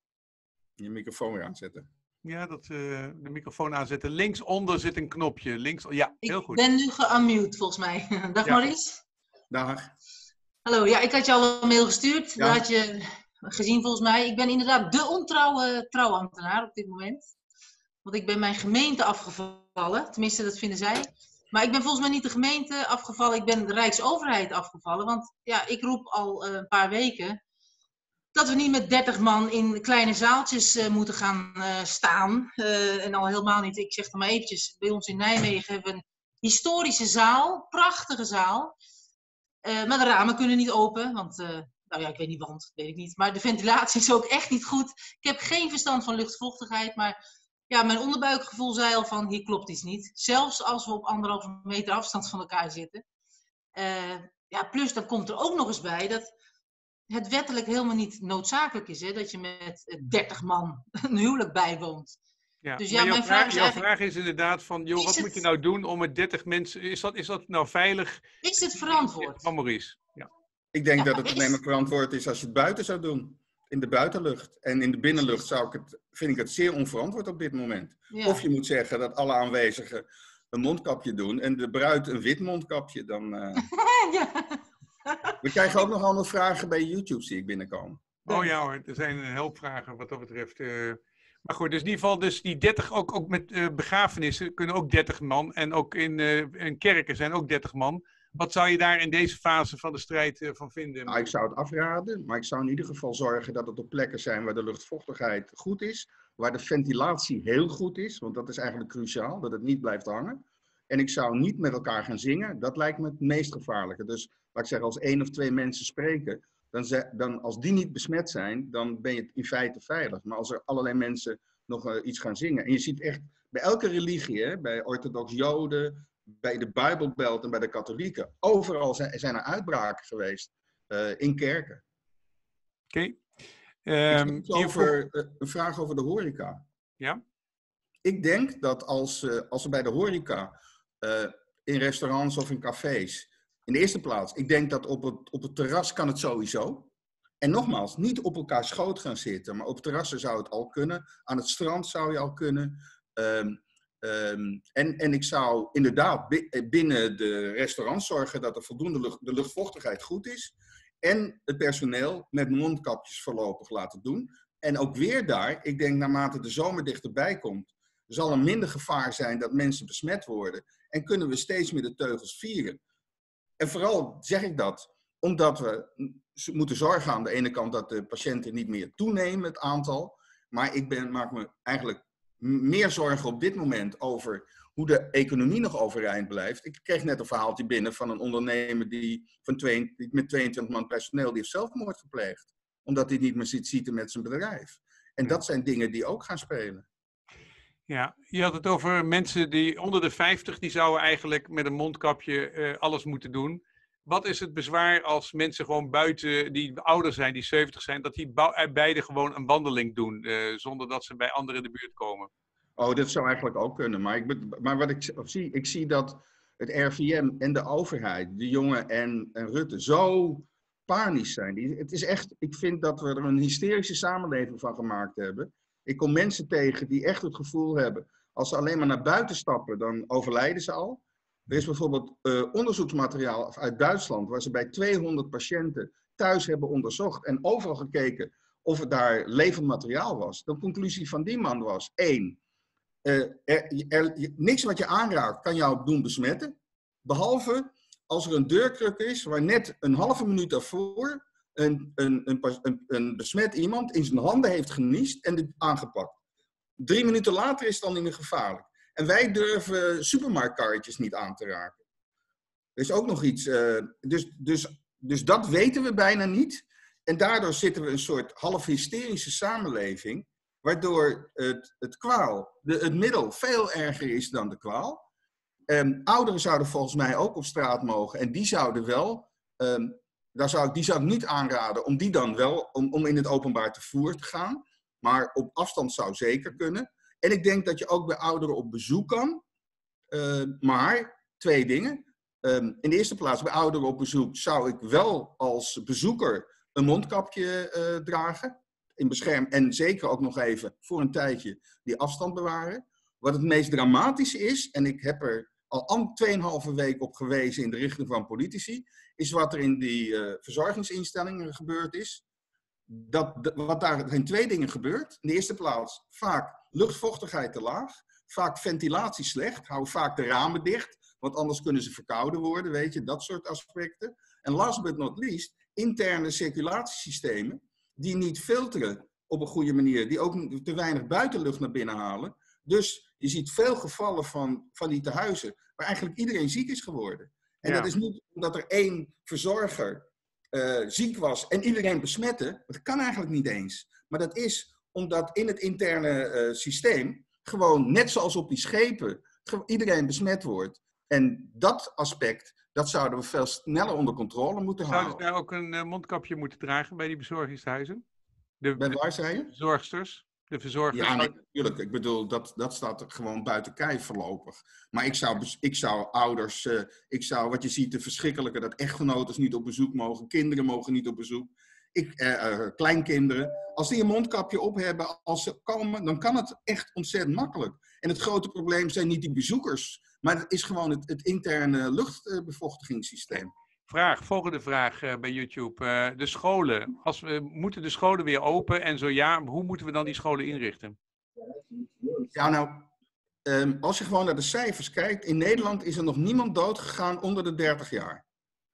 Je microfoon weer aanzetten. Ja, dat, uh, de microfoon aanzetten. Linksonder zit een knopje. Links, ja, heel goed. Ik ben nu geunmute volgens mij. Dag ja. Maurice. Dag. Hallo, ja, ik had je al een mail gestuurd. Ja. Dat had je gezien volgens mij. Ik ben inderdaad de ontrouwe trouwambtenaar op dit moment. Want ik ben mijn gemeente afgevallen. Tenminste, dat vinden zij. Maar ik ben volgens mij niet de gemeente afgevallen. Ik ben de Rijksoverheid afgevallen. Want ja, ik roep al uh, een paar weken dat we niet met dertig man in kleine zaaltjes uh, moeten gaan uh, staan. Uh, en al helemaal niet, ik zeg het maar eventjes, bij ons in Nijmegen hebben we een historische zaal. Prachtige zaal. Uh, maar de ramen kunnen niet open, want, uh, nou ja, ik weet niet want, weet ik niet. Maar de ventilatie is ook echt niet goed. Ik heb geen verstand van luchtvochtigheid, maar ja, mijn onderbuikgevoel zei al van, hier klopt iets niet. Zelfs als we op anderhalve meter afstand van elkaar zitten. Uh, ja, plus dan komt er ook nog eens bij dat het wettelijk helemaal niet noodzakelijk is, hè, dat je met dertig man een huwelijk bijwoont. Ja, dus ja, ja, jouw, mijn vraag, vraag is jouw eigenlijk, vraag is inderdaad van, joh, wat het, moet je nou doen om met dertig mensen, is dat, is dat nou veilig? Is het verantwoord? Van Maurice, ja. Ik denk ja, dat het is... alleen maar verantwoord is als je het buiten zou doen. In de buitenlucht. En in de binnenlucht zou ik het, vind ik het zeer onverantwoord op dit moment. Ja. Of je moet zeggen dat alle aanwezigen een mondkapje doen en de bruid een wit mondkapje. Dan, uh... ja. We krijgen ook nog allemaal vragen bij YouTube, zie ik binnenkomen. Oh ja hoor, er zijn hulpvragen wat dat betreft. Uh... Maar goed, dus in ieder geval, dus die dertig, ook, ook met uh, begrafenissen kunnen ook dertig man. En ook in, uh, in kerken zijn ook dertig man. Wat zou je daar in deze fase van de strijd uh, van vinden? Nou, ik zou het afraden, maar ik zou in ieder geval zorgen dat het op plekken zijn waar de luchtvochtigheid goed is. Waar de ventilatie heel goed is, want dat is eigenlijk cruciaal, dat het niet blijft hangen. En ik zou niet met elkaar gaan zingen, dat lijkt me het meest gevaarlijke. Dus laat ik zeggen, als één of twee mensen spreken, dan, ze, dan als die niet besmet zijn, dan ben je in feite veilig. Maar als er allerlei mensen nog uh, iets gaan zingen, en je ziet echt bij elke religie, hè, bij orthodox Joden, bij de Bijbelbelt en bij de katholieken, overal zijn, zijn er uitbraken geweest uh, in kerken. Oké. Okay. Um, over uh, een vraag over de horeca. Ja? Ik denk dat als, uh, als er bij de horeca, uh, in restaurants of in cafés, in de eerste plaats, ik denk dat op het, op het terras kan het sowieso. En nogmaals, niet op elkaar schoot gaan zitten, maar op terrassen zou het al kunnen. Aan het strand zou je al kunnen. Um, um, en, en ik zou inderdaad binnen de restaurants zorgen dat er voldoende lucht, de luchtvochtigheid goed is. En het personeel met mondkapjes voorlopig laten doen. En ook weer daar, ik denk naarmate de zomer dichterbij komt, zal er minder gevaar zijn dat mensen besmet worden. En kunnen we steeds meer de teugels vieren. En vooral zeg ik dat omdat we moeten zorgen aan de ene kant dat de patiënten niet meer toenemen, het aantal. Maar ik ben, maak me eigenlijk meer zorgen op dit moment over hoe de economie nog overeind blijft. Ik kreeg net een verhaaltje binnen van een ondernemer die, van twee, die met tweeëntwintig man personeel die heeft zelfmoord gepleegd. Omdat hij niet meer zit zitten met zijn bedrijf. En dat zijn dingen die ook gaan spelen. Ja, je had het over mensen die onder de vijftig, die zouden eigenlijk met een mondkapje uh, alles moeten doen. Wat is het bezwaar als mensen gewoon buiten, die ouder zijn, die zeventig zijn, dat die beide gewoon een wandeling doen, uh, zonder dat ze bij anderen in de buurt komen? Oh, dat zou eigenlijk ook kunnen. Maar, ik, maar wat ik zie, ik zie dat het R V M en de overheid, de jongen en, en Rutte, zo panisch zijn. Die, het is echt, ik vind dat we er een hysterische samenleving van gemaakt hebben. Ik kom mensen tegen die echt het gevoel hebben, als ze alleen maar naar buiten stappen, dan overlijden ze al. Er is bijvoorbeeld uh, onderzoeksmateriaal uit Duitsland, waar ze bij tweehonderd patiënten thuis hebben onderzocht en overal gekeken of er daar levend materiaal was. De conclusie van die man was, één, uh, er, er, niks wat je aanraakt kan jou doen besmetten, behalve als er een deurkruk is waar net een halve minuut daarvoor een, een, een, een, een besmet iemand in zijn handen heeft geniest en dit aangepakt. Drie minuten later is het dan niet meer gevaarlijk. En wij durven supermarktkarretjes niet aan te raken. Er is ook nog iets. Uh, dus, dus, dus dat weten we bijna niet. En daardoor zitten we in een soort half hysterische samenleving, waardoor het, het kwaal, de, het middel, veel erger is dan de kwaal. Um, ouderen zouden volgens mij ook op straat mogen. En die zouden wel, um, daar zou ik, die zou ik niet aanraden om die dan wel, om, om in het openbaar vervoer te gaan. Maar op afstand zou zeker kunnen. En ik denk dat je ook bij ouderen op bezoek kan. Uh, maar, twee dingen. Um, in de eerste plaats, bij ouderen op bezoek zou ik wel als bezoeker een mondkapje uh, dragen. In bescherm en zeker ook nog even voor een tijdje die afstand bewaren. Wat het meest dramatische is, en ik heb er al tweeënhalve week op gewezen in de richting van politici, is wat er in die uh, verzorgingsinstellingen gebeurd is. Dat, wat daar er zijn twee dingen gebeurd. In de eerste plaats vaak luchtvochtigheid te laag, vaak ventilatie slecht, hou vaak de ramen dicht, want anders kunnen ze verkouden worden, weet je, dat soort aspecten. En last but not least, interne circulatiesystemen die niet filteren op een goede manier, die ook te weinig buitenlucht naar binnen halen. Dus je ziet veel gevallen van, van die tehuizen waar eigenlijk iedereen ziek is geworden. En ja. Dat is niet omdat er één verzorger uh, ziek was en iedereen besmette. Dat kan eigenlijk niet eens. Maar dat is omdat in het interne uh, systeem gewoon, net zoals op die schepen, iedereen besmet wordt. En dat aspect, dat zouden we veel sneller onder controle moeten houden. Zouden ze daar ook een uh, mondkapje moeten dragen bij die bezorgingshuizen? De, bij waar zei je? De verzorgsters? De verzorgers? Ja, natuurlijk. Ik bedoel, dat, dat staat er gewoon buiten kijf voorlopig. Maar ik zou, ik zou ouders, uh, ik zou, wat je ziet, de verschrikkelijke, dat echtgenoten niet op bezoek mogen, kinderen mogen niet op bezoek, ik, uh, uh, kleinkinderen. Als die een mondkapje op hebben, als ze komen, dan kan het echt ontzettend makkelijk. En het grote probleem zijn niet die bezoekers, maar het is gewoon het, het interne luchtbevochtigingssysteem. Vraag, volgende vraag uh, bij YouTube. Uh, de scholen. Als we, moeten de scholen weer open? En zo ja, hoe moeten we dan die scholen inrichten? Ja, nou, um, als je gewoon naar de cijfers kijkt. In Nederland is er nog niemand doodgegaan onder de dertig jaar.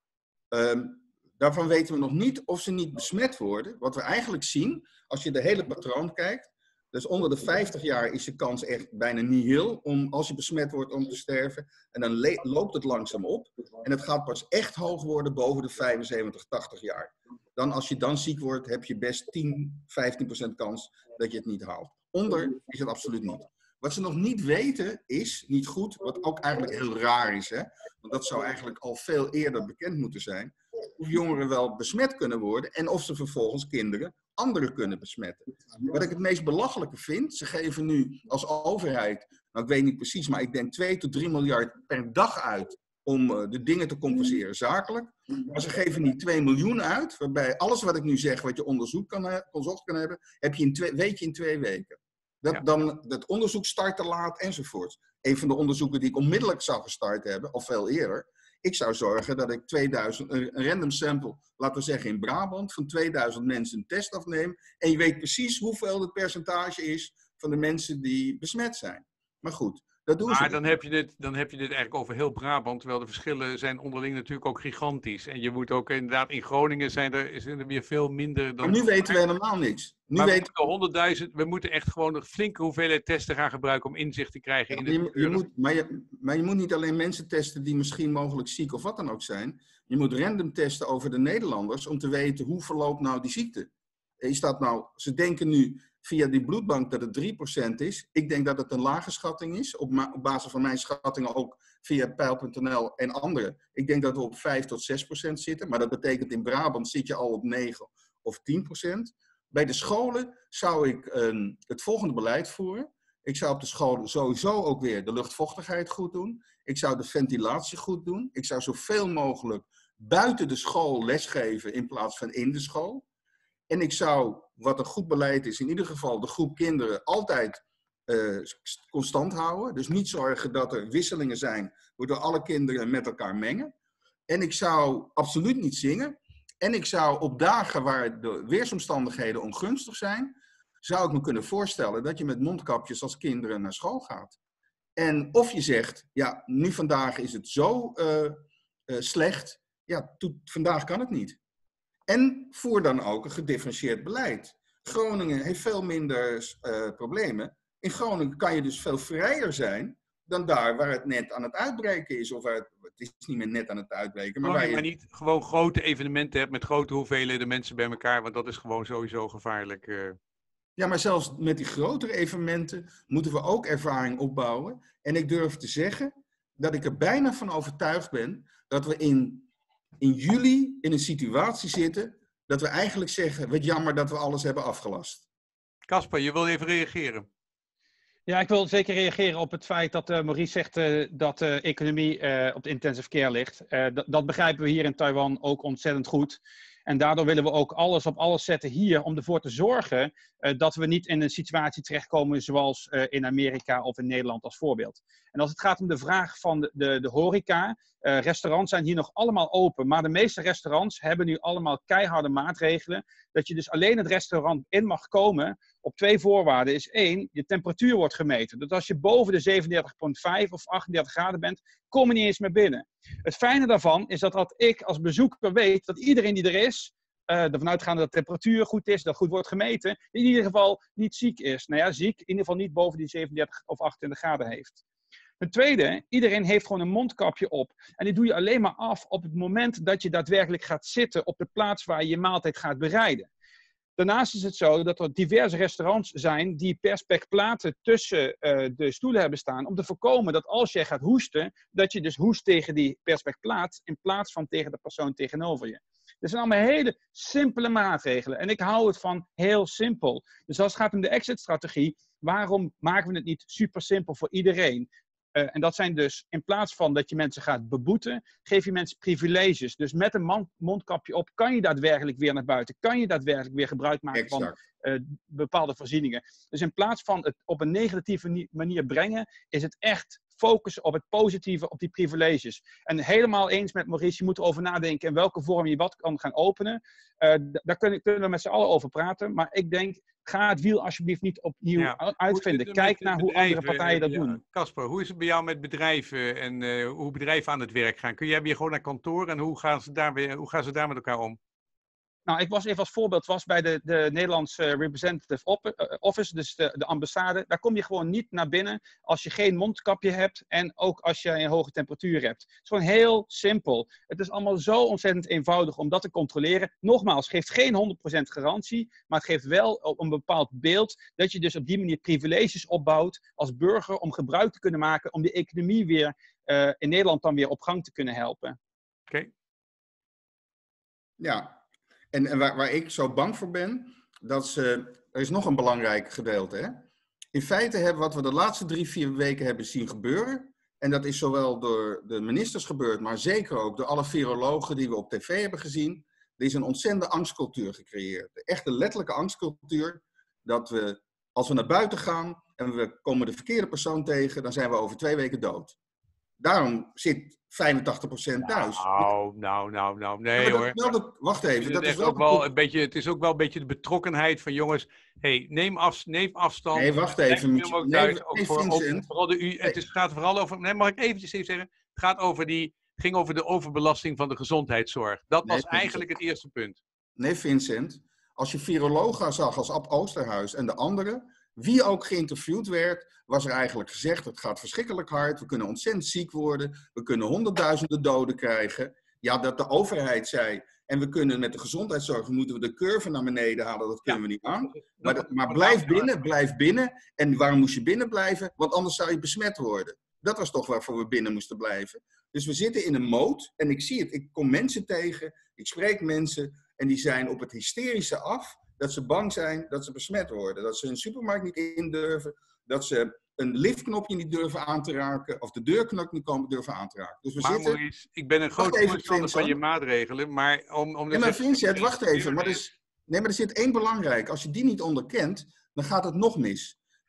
Um, daarvan weten we nog niet of ze niet besmet worden. Wat we eigenlijk zien, als je de hele patroon kijkt. Dus onder de vijftig jaar is de kans echt bijna nihil om, als je besmet wordt, om te sterven. En dan le- loopt het langzaam op. En het gaat pas echt hoog worden boven de vijfenzeventig, tachtig jaar. Dan, als je dan ziek wordt, heb je best tien, vijftien procent kans dat je het niet haalt. Onder is het absoluut niet. Wat ze nog niet weten is, niet goed, wat ook eigenlijk heel raar is. Hè? Want dat zou eigenlijk al veel eerder bekend moeten zijn. Of jongeren wel besmet kunnen worden en of ze vervolgens kinderen anderen kunnen besmetten. Wat ik het meest belachelijke vind, ze geven nu als overheid, nou ik weet niet precies, maar ik denk twee tot drie miljard per dag uit om uh, de dingen te compenseren zakelijk. Maar ze geven niet twee miljoen uit, waarbij alles wat ik nu zeg, wat je onderzoek kan, uh, onderzocht kan hebben, heb je in twee, weet je in twee weken. Dat, ja. Dan dat onderzoek start te laat enzovoort. Een van de onderzoeken die ik onmiddellijk zou gestart hebben, of veel eerder. Ik zou zorgen dat ik tweeduizend, een random sample, laten we zeggen in Brabant, van tweeduizend mensen een test afneem. En je weet precies hoeveel het percentage is van de mensen die besmet zijn. Maar goed, dat doen ze. Maar dan heb, je dit, dan heb je dit eigenlijk over heel Brabant, terwijl de verschillen zijn onderling natuurlijk ook gigantisch. En je moet ook inderdaad, in Groningen zijn er, zijn er weer veel minder dan... Maar nu weten we helemaal niks. Nu maar weten... we, moeten honderdduizend, we moeten echt gewoon een flinke hoeveelheid testen gaan gebruiken om inzicht te krijgen in de... Je, je moet, maar, je, maar je moet niet alleen mensen testen die misschien mogelijk ziek of wat dan ook zijn. Je moet random testen over de Nederlanders om te weten hoe verloopt nou die ziekte. Is dat nou, ze denken nu via die bloedbank dat het drie procent is. Ik denk dat het een lage schatting is, op, ma- op basis van mijn schattingen ook via Peil punt n l en anderen. Ik denk dat we op vijf tot zes procent zitten, maar dat betekent in Brabant zit je al op negen of tien procent. Bij de scholen zou ik um, het volgende beleid voeren. Ik zou op de scholen sowieso ook weer de luchtvochtigheid goed doen. Ik zou de ventilatie goed doen. Ik zou zoveel mogelijk buiten de school lesgeven in plaats van in de school. En ik zou, wat een goed beleid is, in ieder geval de groep kinderen altijd uh, constant houden. Dus niet zorgen dat er wisselingen zijn, waardoor alle kinderen met elkaar mengen. En ik zou absoluut niet zingen. En ik zou op dagen waar de weersomstandigheden ongunstig zijn, zou ik me kunnen voorstellen dat je met mondkapjes als kinderen naar school gaat. En of je zegt, ja, nu vandaag is het zo uh, uh, slecht, ja, to, vandaag kan het niet. En voer dan ook een gedifferentieerd beleid. Groningen heeft veel minder uh, problemen. In Groningen kan je dus veel vrijer zijn dan daar waar het net aan het uitbreken is. Of waar het, het is niet meer net aan het uitbreken. Maar, waar waar je je maar niet gewoon grote evenementen hebt met grote hoeveelheden mensen bij elkaar. Want dat is gewoon sowieso gevaarlijk. Uh... Ja, maar zelfs met die grotere evenementen moeten we ook ervaring opbouwen. En ik durf te zeggen dat ik er bijna van overtuigd ben dat we in, in juli in een situatie zitten dat we eigenlijk zeggen, wat jammer dat we alles hebben afgelast. Caspar, je wil even reageren. Ja, ik wil zeker reageren op het feit dat uh, Maurice zegt uh, dat de economie uh, op de intensive care ligt. Uh, d- dat begrijpen we hier in Taiwan ook ontzettend goed. En daardoor willen we ook alles op alles zetten hier om ervoor te zorgen uh, dat we niet in een situatie terechtkomen zoals uh, in Amerika of in Nederland als voorbeeld. En als het gaat om de vraag van de, de, de horeca, uh, restaurants zijn hier nog allemaal open, maar de meeste restaurants hebben nu allemaal keiharde maatregelen, dat je dus alleen het restaurant in mag komen op twee voorwaarden. Is één, je temperatuur wordt gemeten. Dus als je boven de zevenendertig komma vijf of achtendertig graden bent, kom je niet eens meer binnen. Het fijne daarvan is dat, dat ik als bezoeker weet dat iedereen die er is, uh, ervan uitgaande dat de temperatuur goed is, dat goed wordt gemeten, in ieder geval niet ziek is. Nou ja, ziek, in ieder geval niet boven die zevenendertig of achtentwintig graden heeft. Ten tweede, iedereen heeft gewoon een mondkapje op. En die doe je alleen maar af op het moment dat je daadwerkelijk gaat zitten op de plaats waar je je maaltijd gaat bereiden. Daarnaast is het zo dat er diverse restaurants zijn die persspec platen tussen uh, de stoelen hebben staan. Om te voorkomen dat als jij gaat hoesten, dat je dus hoest tegen die persspec plaat in plaats van tegen de persoon tegenover je. Dat zijn allemaal hele simpele maatregelen. En ik hou het van heel simpel. Dus als het gaat om de exit-strategie, waarom maken we het niet super simpel voor iedereen? Uh, en dat zijn dus, in plaats van dat je mensen gaat beboeten, geef je mensen privileges. Dus met een man, mondkapje op kan je daadwerkelijk weer naar buiten. Kan je daadwerkelijk weer gebruik maken exact. van uh, bepaalde voorzieningen. Dus in plaats van het op een negatieve manier brengen, is het echt focussen op het positieve, op die privileges. En helemaal eens met Maurice, je moet erover nadenken in welke vorm je wat kan gaan openen. Uh, daar kunnen, kunnen we met z'n allen over praten. Maar ik denk, ga het wiel alsjeblieft niet opnieuw ja. uitvinden. Kijk naar hoe andere partijen dat ja. doen. Caspar, hoe is het bij jou met bedrijven en uh, hoe bedrijven aan het werk gaan? Kun jij weer gewoon naar kantoor en hoe gaan ze daar, weer, hoe gaan ze daar met elkaar om? Nou, ik was even als voorbeeld was bij de, de Nederlandse Representative Office, dus de, de ambassade. Daar kom je gewoon niet naar binnen als je geen mondkapje hebt en ook als je een hoge temperatuur hebt. Het is gewoon heel simpel. Het is allemaal zo ontzettend eenvoudig om dat te controleren. Nogmaals, het geeft geen honderd procent garantie, maar het geeft wel een bepaald beeld dat je dus op die manier privileges opbouwt als burger om gebruik te kunnen maken om de economie weer uh, in Nederland dan weer op gang te kunnen helpen. Oké. Okay. Ja. En, en waar, waar ik zo bang voor ben, dat ze, er is nog een belangrijk gedeelte. Hè? In feite hebben wat we de laatste drie, vier weken hebben zien gebeuren, en dat is zowel door de ministers gebeurd, maar zeker ook door alle virologen die we op tv hebben gezien, er is een ontzettende angstcultuur gecreëerd. De echte letterlijke angstcultuur, dat we, als we naar buiten gaan en we komen de verkeerde persoon tegen, dan zijn we over twee weken dood. Daarom zit vijfentachtig procent thuis. Nou, nou, nou, nou, nee ja, hoor. De, wacht even. Dat is wel ook wel een beetje, het is ook wel een beetje de betrokkenheid van jongens. Hey, neem, af, neem afstand. Nee, wacht even. Neem ook thuis, nee, ook nee, voor, ook, vooral de U, het is, gaat vooral over. Nee, mag ik eventjes even zeggen? Het gaat over die, ging over de overbelasting van de gezondheidszorg. Dat was nee, eigenlijk het eerste punt. Nee, Vincent. Als je virologen zag als Ab Oosterhuis en de anderen, wie ook geïnterviewd werd, was er eigenlijk gezegd, het gaat verschrikkelijk hard, we kunnen ontzettend ziek worden, we kunnen honderdduizenden doden krijgen. Ja, dat de overheid zei, en we kunnen met de gezondheidszorg, moeten we de curve naar beneden halen, dat kunnen ja. we niet aan. Maar, dat, maar blijf binnen, blijf binnen. En waarom moest je binnen blijven? Want anders zou je besmet worden. Dat was toch waarvoor we binnen moesten blijven. Dus we zitten in een moot, en ik zie het, ik kom mensen tegen, ik spreek mensen, en die zijn op het hysterische af, dat ze bang zijn dat ze besmet worden. Dat ze een supermarkt niet in durven. Dat ze een liftknopje niet durven aan te raken. Of de deurknop niet komen durven aan te raken. Dus we maar zitten... Maurice, ik ben een groot voorstander van je maatregelen. Maar om, om ja, maar Vincent, wacht even. Maar er is... Nee, maar er zit één belangrijk. Als je die niet onderkent, dan gaat het nog mis.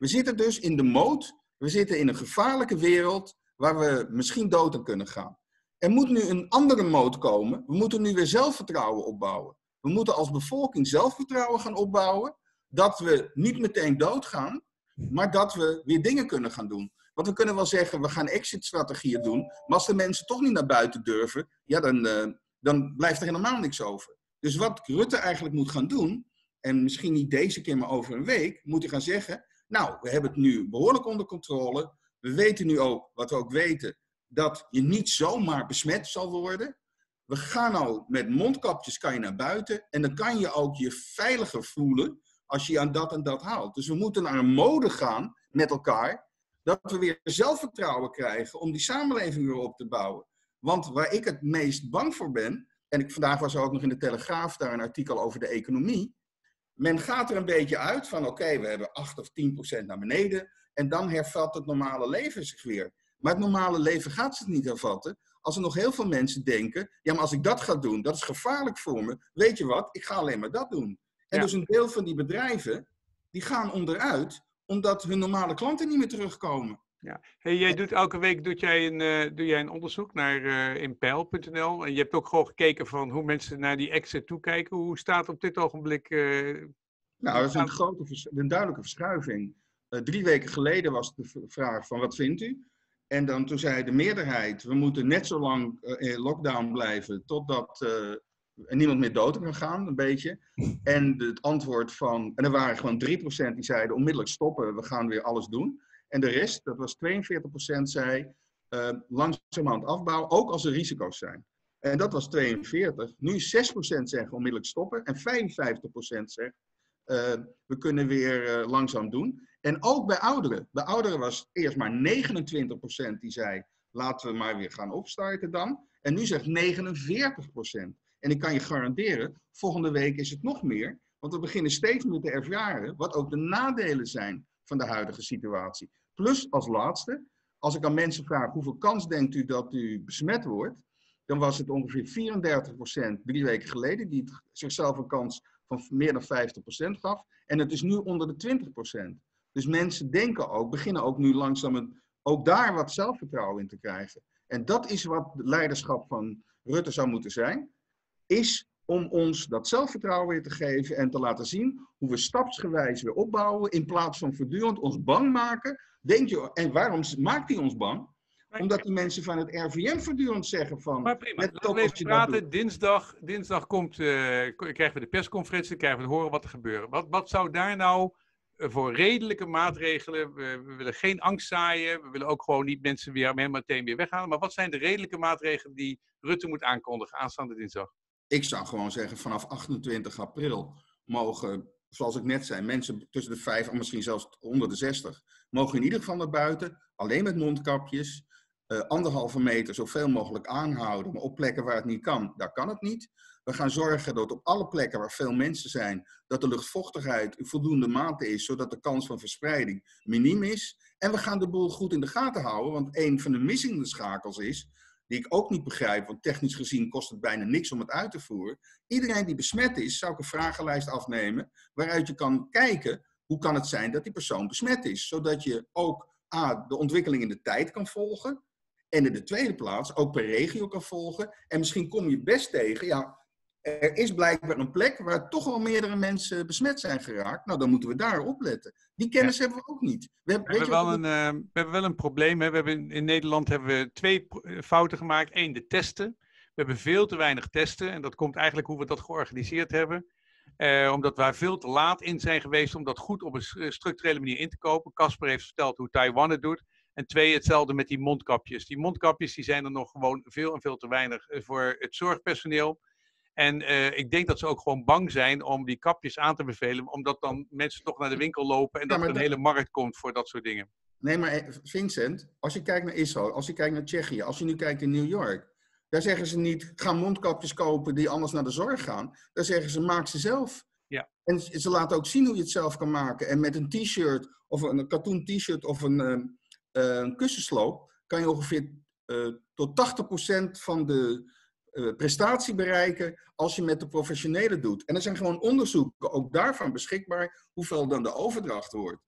We zitten dus in de moot, we zitten in een gevaarlijke wereld waar we misschien dood aan kunnen gaan. Er moet nu een andere moot komen. We moeten nu weer zelfvertrouwen opbouwen. We moeten als bevolking zelfvertrouwen gaan opbouwen, dat we niet meteen doodgaan, maar dat we weer dingen kunnen gaan doen. Want we kunnen wel zeggen, we gaan exit-strategieën doen, maar als de mensen toch niet naar buiten durven, ja, dan, uh, dan blijft er helemaal niks over. Dus wat Rutte eigenlijk moet gaan doen, en misschien niet deze keer, maar over een week, moet hij gaan zeggen, nou, we hebben het nu behoorlijk onder controle. We weten nu ook, wat we ook weten, dat je niet zomaar besmet zal worden. We gaan nou met mondkapjes kan je naar buiten en dan kan je ook je veiliger voelen als je aan dat en dat houdt. Dus we moeten naar een mode gaan met elkaar, dat we weer zelfvertrouwen krijgen om die samenleving weer op te bouwen. Want waar ik het meest bang voor ben, en ik, vandaag was er ook nog in de Telegraaf daar een artikel over de economie. Men gaat er een beetje uit van oké, okay, we hebben acht of tien procent naar beneden en dan hervat het normale leven zich weer. Maar het normale leven gaat zich niet hervatten als er nog heel veel mensen denken, ja, maar als ik dat ga doen, dat is gevaarlijk voor me. Weet je wat, ik ga alleen maar dat doen. En ja. Dus een deel van die bedrijven, die gaan onderuit, omdat hun normale klanten niet meer terugkomen. Ja. Hey, jij doet elke week doet jij een, uh, doe jij een onderzoek naar uh, inpeil punt n l. En je hebt ook gewoon gekeken van hoe mensen naar die exit toekijken. Hoe staat op dit ogenblik... Uh, nou, dat is een, grote, een duidelijke verschuiving. Uh, drie weken geleden was de vraag van wat vindt u? En dan toen zei de meerderheid, we moeten net zo lang uh, in lockdown blijven totdat uh, niemand meer dood kan gaan, een beetje. En het antwoord van, en er waren gewoon drie procent die zeiden onmiddellijk stoppen, we gaan weer alles doen. En de rest, dat was tweeënveertig procent, zei uh, langzamerhand afbouwen, ook als er risico's zijn. En dat was tweeënveertig. Nu zes procent zeggen onmiddellijk stoppen en vijfenvijftig procent zegt uh, we kunnen weer uh, langzaam doen. En ook bij ouderen. Bij ouderen was eerst maar negenentwintig procent die zei laten we maar weer gaan opstarten dan. En nu zegt negenenveertig procent. En ik kan je garanderen, volgende week is het nog meer. Want we beginnen steeds meer te ervaren wat ook de nadelen zijn van de huidige situatie. Plus als laatste, als ik aan mensen vraag hoeveel kans denkt u dat u besmet wordt, dan was het ongeveer vierendertig procent drie weken geleden die het zichzelf een kans van meer dan vijftig procent gaf. En het is nu onder de twintig procent. Dus mensen denken ook, beginnen ook nu langzaam een, ook daar wat zelfvertrouwen in te krijgen. En dat is wat het leiderschap van Rutte zou moeten zijn, is om ons dat zelfvertrouwen weer te geven en te laten zien hoe we stapsgewijs weer opbouwen in plaats van voortdurend ons bang maken. Denk je, en waarom maakt hij ons bang? Omdat die mensen van het R V M voortdurend zeggen van... Maar prima, laten we even praten. Dinsdag, dinsdag komt, uh, krijgen we de persconferentie, krijgen we te horen wat er gebeurt. Wat, wat zou daar nou uh, voor redelijke maatregelen... We, we willen geen angst zaaien, we willen ook gewoon niet mensen weer meteen weer weghalen. Maar wat zijn de redelijke maatregelen die Rutte moet aankondigen aanstaande dinsdag? Ik zou gewoon zeggen, vanaf achtentwintig april mogen, zoals ik net zei, mensen tussen de vijf en misschien zelfs onder de zestig, mogen in ieder geval naar buiten, alleen met mondkapjes, uh, anderhalve meter zoveel mogelijk aanhouden, maar op plekken waar het niet kan, daar kan het niet. We gaan zorgen dat op alle plekken waar veel mensen zijn, dat de luchtvochtigheid in voldoende mate is, zodat de kans van verspreiding miniem is. En we gaan de boel goed in de gaten houden, want een van de missende schakels is, die ik ook niet begrijp, want technisch gezien kost het bijna niks om het uit te voeren. Iedereen die besmet is, zou ik een vragenlijst afnemen, waaruit je kan kijken, hoe kan het zijn dat die persoon besmet is? Zodat je ook A, de ontwikkeling in de tijd kan volgen, en in de tweede plaats ook per regio kan volgen. En misschien kom je best tegen, ja, er is blijkbaar een plek waar toch wel meerdere mensen besmet zijn geraakt. Nou, dan moeten we daar op letten. Die kennis ja. hebben we ook niet. We hebben, we hebben, wel, een, uh, we hebben wel een probleem. Hè? We hebben in, in Nederland hebben we twee fouten gemaakt. Eén, de testen. We hebben veel te weinig testen. En dat komt eigenlijk hoe we dat georganiseerd hebben. Uh, omdat we veel te laat in zijn geweest om dat goed op een structurele manier in te kopen. Casper heeft verteld hoe Taiwan het doet. En twee, hetzelfde met die mondkapjes. Die mondkapjes die zijn er nog gewoon veel en veel te weinig voor het zorgpersoneel. En uh, ik denk dat ze ook gewoon bang zijn om die kapjes aan te bevelen, omdat dan mensen toch naar de winkel lopen en ja, dat er een dat... hele markt komt voor dat soort dingen. Nee, maar Vincent, als je kijkt naar Israël, als je kijkt naar Tsjechië, als je nu kijkt in New York, daar zeggen ze niet, ga mondkapjes kopen die anders naar de zorg gaan. Daar zeggen ze, maak ze zelf. Ja. En ze laten ook zien hoe je het zelf kan maken. En met een t-shirt, of een katoen t-shirt of een, uh, uh, een kussensloop, kan je ongeveer uh, tot tachtig procent van de Uh, prestatie bereiken als je met de professionelen doet. En er zijn gewoon onderzoeken, ook daarvan beschikbaar, hoeveel dan de overdracht wordt.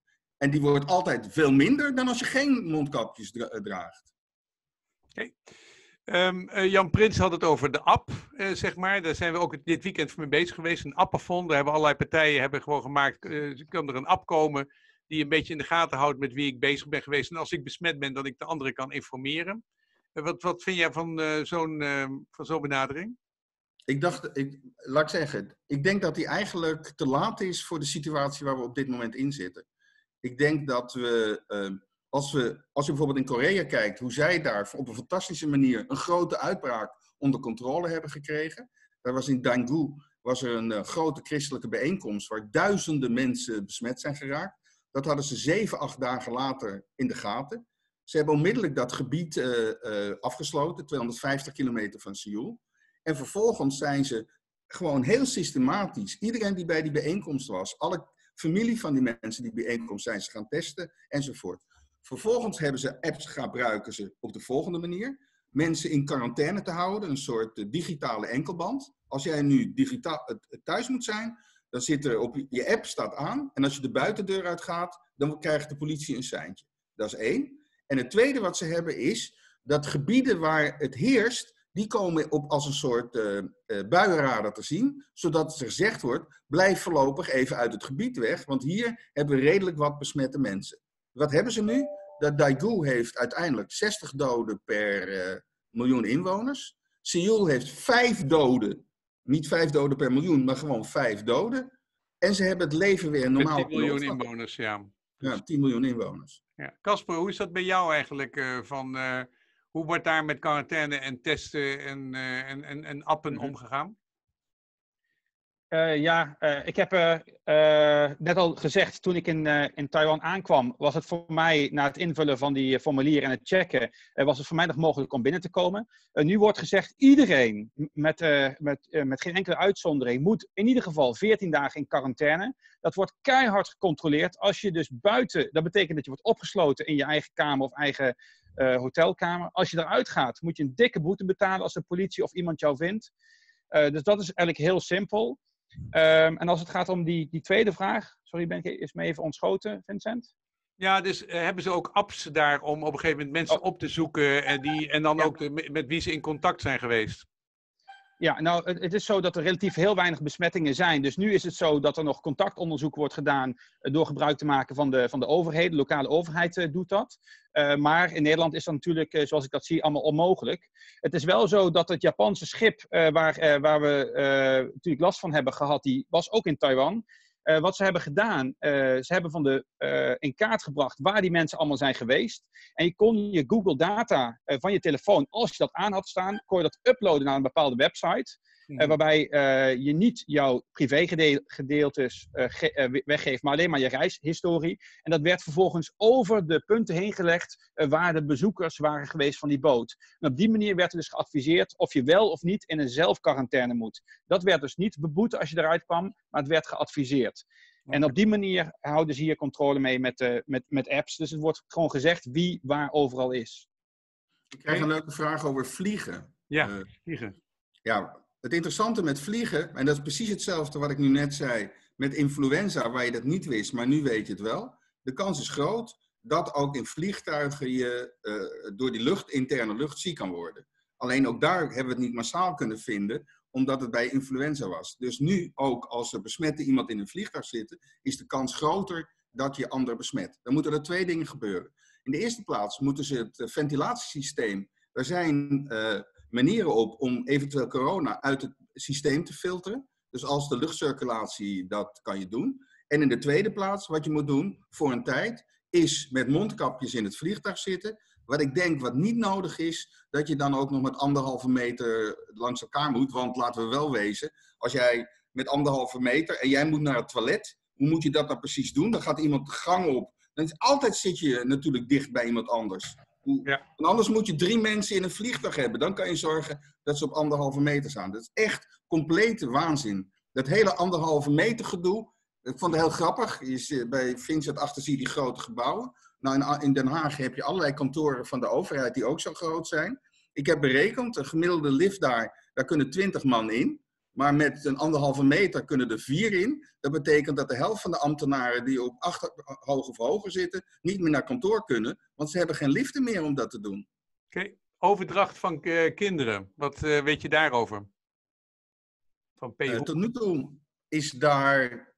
En die wordt altijd veel minder dan als je geen mondkapjes dra- draagt. Oké. Okay. Um, uh, Jan Prins had het over de app, uh, zeg maar. Daar zijn we ook dit weekend mee bezig geweest. Een appafond. Daar hebben allerlei partijen hebben gewoon gemaakt. Uh, kan er een app komen die een beetje in de gaten houdt met wie ik bezig ben geweest. En als ik besmet ben, dat ik de anderen kan informeren. Uh, wat, wat vind jij van uh, zo'n uh, van zo'n benadering? Ik dacht, ik, laat ik zeggen, ik denk dat die eigenlijk te laat is voor de situatie waar we op dit moment in zitten. Ik denk dat we, uh, als we, als je bijvoorbeeld in Korea kijkt, hoe zij daar op een fantastische manier een grote uitbraak onder controle hebben gekregen. Daar was in Daegu was er een uh, grote christelijke bijeenkomst waar duizenden mensen besmet zijn geraakt. Dat hadden ze zeven, acht dagen later in de gaten. Ze hebben onmiddellijk dat gebied uh, uh, afgesloten, tweehonderdvijftig kilometer van Seoul. En vervolgens zijn ze gewoon heel systematisch, iedereen die bij die bijeenkomst was, alle familie van die mensen die bijeenkomst zijn ze gaan testen enzovoort. Vervolgens hebben ze apps gebruiken ze op de volgende manier. Mensen in quarantaine te houden, een soort uh, digitale enkelband. Als jij nu digitaal uh, thuis moet zijn, dan zit er op je app staat aan. En als je de buitendeur uitgaat, dan krijgt de politie een seintje. Dat is één. En het tweede wat ze hebben is dat gebieden waar het heerst, die komen op als een soort uh, uh, buienradar te zien, zodat er gezegd wordt, blijf voorlopig even uit het gebied weg, want hier hebben we redelijk wat besmette mensen. Wat hebben ze nu? Dat Daegu heeft uiteindelijk zestig doden per uh, miljoen inwoners. Seoul heeft vijf doden, niet vijf doden per miljoen, maar gewoon vijf doden. En ze hebben het leven weer normaal. Met tien miljoen inwoners, ja. Ja, tien miljoen inwoners. Casper, ja. Hoe is dat bij jou eigenlijk? Uh, van, uh, hoe wordt daar met quarantaine en testen en, uh, en, en, en appen mm-hmm. omgegaan? Uh, ja, uh, ik heb uh, uh, net al gezegd, toen ik in, uh, in Taiwan aankwam, was het voor mij, na het invullen van die formulieren en het checken, uh, was het voor mij nog mogelijk om binnen te komen. Uh, nu wordt gezegd, iedereen, met, uh, met, uh, met geen enkele uitzondering, moet in ieder geval veertien dagen in quarantaine. Dat wordt keihard gecontroleerd. Als je dus buiten, dat betekent dat je wordt opgesloten in je eigen kamer of eigen uh, hotelkamer. Als je eruit gaat, moet je een dikke boete betalen als de politie of iemand jou vindt. Uh, dus dat is eigenlijk heel simpel. Um, en als het gaat om die, die tweede vraag, sorry, ben ik is me even ontschoten, Vincent? Ja, dus uh, hebben ze ook apps daar om op een gegeven moment mensen oh. op te zoeken en, die, en dan ja. ook de, met wie ze in contact zijn geweest? Ja, nou, het, het is zo dat er relatief heel weinig besmettingen zijn. Dus nu is het zo dat er nog contactonderzoek wordt gedaan uh, door gebruik te maken van de, van de overheid. De lokale overheid uh, doet dat. Uh, maar in Nederland is dat natuurlijk, uh, zoals ik dat zie, allemaal onmogelijk. Het is wel zo dat het Japanse schip, uh, waar, uh, waar we uh, natuurlijk last van hebben gehad, die was ook in Taiwan. Uh, wat ze hebben gedaan, uh, ze hebben van de, uh, in kaart gebracht waar die mensen allemaal zijn geweest. En je kon je Google Data uh, van je telefoon, als je dat aan had staan, kon je dat uploaden naar een bepaalde website. Uh, waarbij uh, je niet jouw privégedeeltes uh, ge- uh, weggeeft, maar alleen maar je reishistorie. En dat werd vervolgens over de punten heen gelegd uh, waar de bezoekers waren geweest van die boot. En op die manier werd er dus geadviseerd of je wel of niet in een zelfquarantaine moet. Dat werd dus niet beboet als je eruit kwam, maar het werd geadviseerd. Okay. En op die manier houden ze hier controle mee met, uh, met, met apps. Dus het wordt gewoon gezegd wie waar overal is. Ik krijg een leuke vraag over vliegen. Ja, uh, vliegen. Ja. Het interessante met vliegen, en dat is precies hetzelfde wat ik nu net zei met influenza, waar je dat niet wist, maar nu weet je het wel. De kans is groot dat ook in vliegtuigen je uh, door die lucht, interne lucht ziek kan worden. Alleen ook daar hebben we het niet massaal kunnen vinden, omdat het bij influenza was. Dus nu ook als er besmette iemand in een vliegtuig zit, is de kans groter dat je ander besmet. Dan moeten er twee dingen gebeuren. In de eerste plaats moeten ze het ventilatiesysteem, er zijn uh, manieren op om eventueel corona uit het systeem te filteren. Dus als de luchtcirculatie, dat kan je doen. En in de tweede plaats, wat je moet doen voor een tijd, is met mondkapjes in het vliegtuig zitten. Wat ik denk wat niet nodig is, dat je dan ook nog met anderhalve meter langs elkaar moet. Want laten we wel wezen, als jij met anderhalve meter en jij moet naar het toilet, hoe moet je dat dan precies doen? Dan gaat iemand de gang op. Dan is, altijd zit je natuurlijk dicht bij iemand anders. Ja. En anders moet je drie mensen in een vliegtuig hebben. Dan kan je zorgen dat ze op anderhalve meter staan. Dat is echt complete waanzin. Dat hele anderhalve meter gedoe. Ik vond het heel grappig. Je, bij Vincent achter zie je die grote gebouwen. Nou, in, in Den Haag heb je allerlei kantoren van de overheid die ook zo groot zijn. Ik heb berekend, een gemiddelde lift daar, daar kunnen twintig man in. Maar met een anderhalve meter kunnen er vier in. Dat betekent dat de helft van de ambtenaren die op acht hoog of hoger zitten, niet meer naar kantoor kunnen. Want ze hebben geen liften meer om dat te doen. Oké, okay. Overdracht van uh, kinderen. Wat uh, weet je daarover? Van P O. Uh, tot nu toe is daar...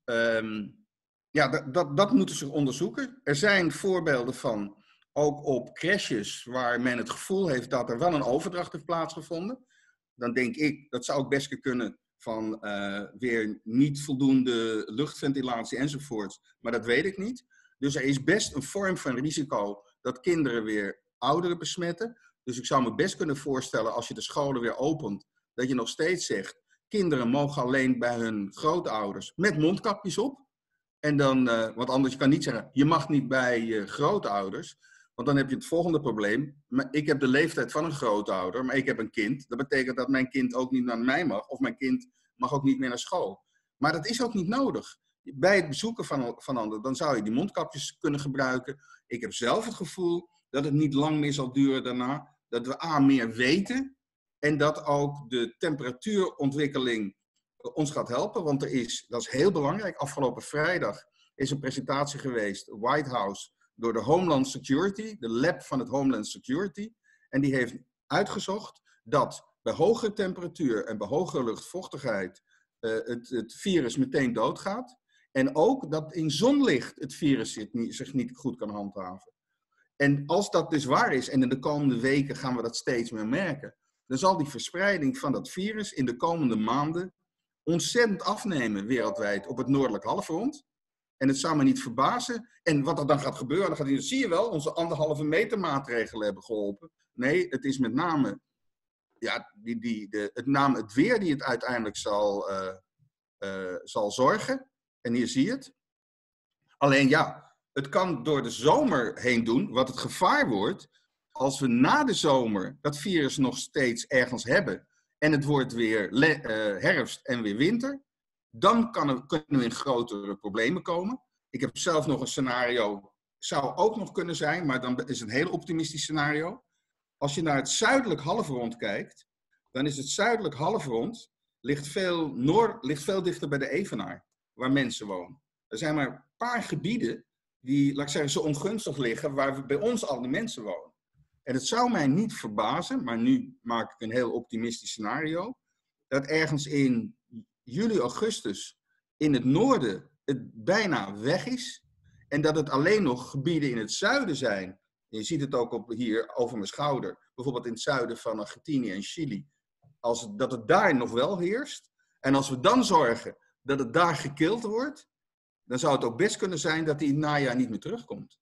Um, ja, dat, dat, dat moeten ze onderzoeken. Er zijn voorbeelden van, ook op crashes, waar men het gevoel heeft dat er wel een overdracht heeft plaatsgevonden. Dan denk ik, dat zou ook best kunnen van uh, weer niet voldoende luchtventilatie enzovoorts. Maar dat weet ik niet. Dus er is best een vorm van risico dat kinderen weer ouderen besmetten. Dus ik zou me best kunnen voorstellen, als je de scholen weer opent, dat je nog steeds zegt, kinderen mogen alleen bij hun grootouders met mondkapjes op. En dan, uh, want anders je kan niet zeggen, je mag niet bij je grootouders. Want dan heb je het volgende probleem. Ik heb de leeftijd van een grootouder, maar ik heb een kind. Dat betekent dat mijn kind ook niet naar mij mag. Of mijn kind mag ook niet meer naar school. Maar dat is ook niet nodig. Bij het bezoeken van, van anderen, dan zou je die mondkapjes kunnen gebruiken. Ik heb zelf het gevoel dat het niet lang meer zal duren daarna. Dat we A, meer weten. En dat ook de temperatuurontwikkeling ons gaat helpen. Want er is, dat is heel belangrijk, afgelopen vrijdag is een presentatie geweest, White House, door de Homeland Security, de lab van het Homeland Security. En die heeft uitgezocht dat bij hogere temperatuur en bij hogere luchtvochtigheid uh, het, het virus meteen doodgaat. En ook dat in zonlicht het virus zich niet, zich niet goed kan handhaven. En als dat dus waar is, en in de komende weken gaan we dat steeds meer merken, dan zal die verspreiding van dat virus in de komende maanden ontzettend afnemen wereldwijd op het noordelijk halfrond. En het zou me niet verbazen. En wat er dan gaat gebeuren, dan gaat hij, zie je wel, onze anderhalve meter maatregelen hebben geholpen. Nee, het is met name, ja, die, die, de, het, name het weer die het uiteindelijk zal, uh, uh, zal zorgen. En hier zie je het. Alleen ja, het kan door de zomer heen doen, wat het gevaar wordt, als we na de zomer dat virus nog steeds ergens hebben en het wordt weer le, uh, herfst en weer winter, dan kan er, kunnen we in grotere problemen komen. Ik heb zelf nog een scenario, zou ook nog kunnen zijn, maar dan is het een heel optimistisch scenario. Als je naar het zuidelijk halfrond kijkt, dan is het zuidelijk halfrond ligt veel, noord, ligt veel dichter bij de Evenaar, waar mensen wonen. Er zijn maar een paar gebieden die, laat ik zeggen, zo ongunstig liggen, waar we, bij ons al de mensen wonen. En het zou mij niet verbazen, maar nu maak ik een heel optimistisch scenario, dat ergens in juli, augustus in het noorden het bijna weg is. En dat het alleen nog gebieden in het zuiden zijn. Je ziet het ook op, hier over mijn schouder. Bijvoorbeeld in het zuiden van Argentinië en Chili. Als het, dat het daar nog wel heerst. En als we dan zorgen dat het daar gekild wordt, dan zou het ook best kunnen zijn dat die in het najaar niet meer terugkomt.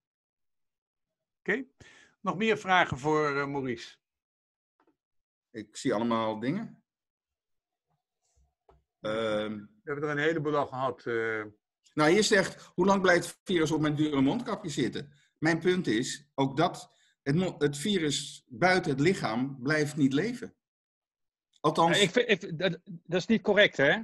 Oké. Okay. Nog meer vragen voor uh, Maurice? Ik zie allemaal dingen. Um, We hebben er een heleboel al gehad. Uh... Nou, hier zegt, hoe lang blijft het virus op mijn dure mondkapje zitten? Mijn punt is, ook dat, het, het virus buiten het lichaam blijft niet leven. Althans... Ja, ik vind, ik, dat, dat is niet correct, hè?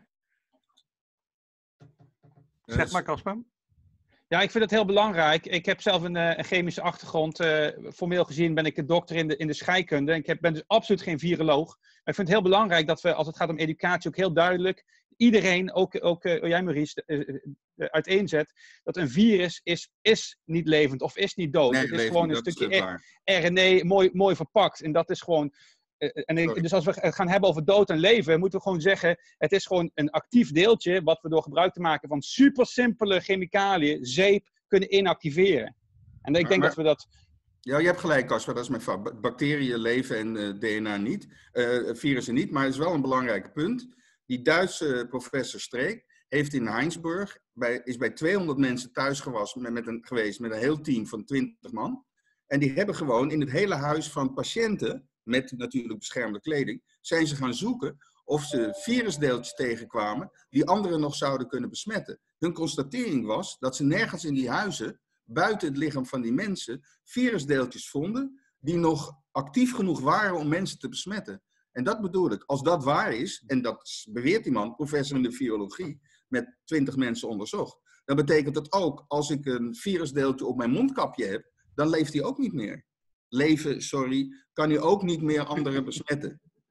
Zeg maar, Caspar. Ja, ik vind het heel belangrijk. Ik heb zelf een, een chemische achtergrond. Uh, formeel gezien ben ik een dokter in de, in de scheikunde. Ik heb, ben dus absoluut geen viroloog. Maar ik vind het heel belangrijk dat we, als het gaat om educatie, ook heel duidelijk iedereen, ook, ook uh, jij Maurice, uh, uh, uiteenzet dat een virus is, is niet levend of is niet dood. Nee, het is levend, gewoon een stukje R N A mooi, mooi verpakt. En dat is gewoon... Uh, en ik, dus als we het gaan hebben over dood en leven, moeten we gewoon zeggen, het is gewoon een actief deeltje wat we door gebruik te maken van super simpele chemicaliën, zeep, kunnen inactiveren. En ik maar, denk maar, dat we dat... Ja, je hebt gelijk, Caspar, dat is mijn fout. Bacteriën leven en uh, D N A niet, uh, virussen niet, maar het is wel een belangrijk punt. Die Duitse professor Streeck heeft in Heinsberg, bij, is bij tweehonderd mensen thuis gewas, met, met een, geweest met een heel team van twintig man. En die hebben gewoon in het hele huis van patiënten, met natuurlijk beschermde kleding, zijn ze gaan zoeken of ze virusdeeltjes tegenkwamen die anderen nog zouden kunnen besmetten. Hun constatering was dat ze nergens in die huizen, buiten het lichaam van die mensen, virusdeeltjes vonden die nog actief genoeg waren om mensen te besmetten. En dat bedoel ik, als dat waar is, en dat beweert die man, professor in de virologie, met twintig mensen onderzocht, dan betekent dat ook, als ik een virusdeeltje op mijn mondkapje heb, dan leeft hij ook niet meer. Leven, sorry, kan hij ook niet meer anderen besmetten.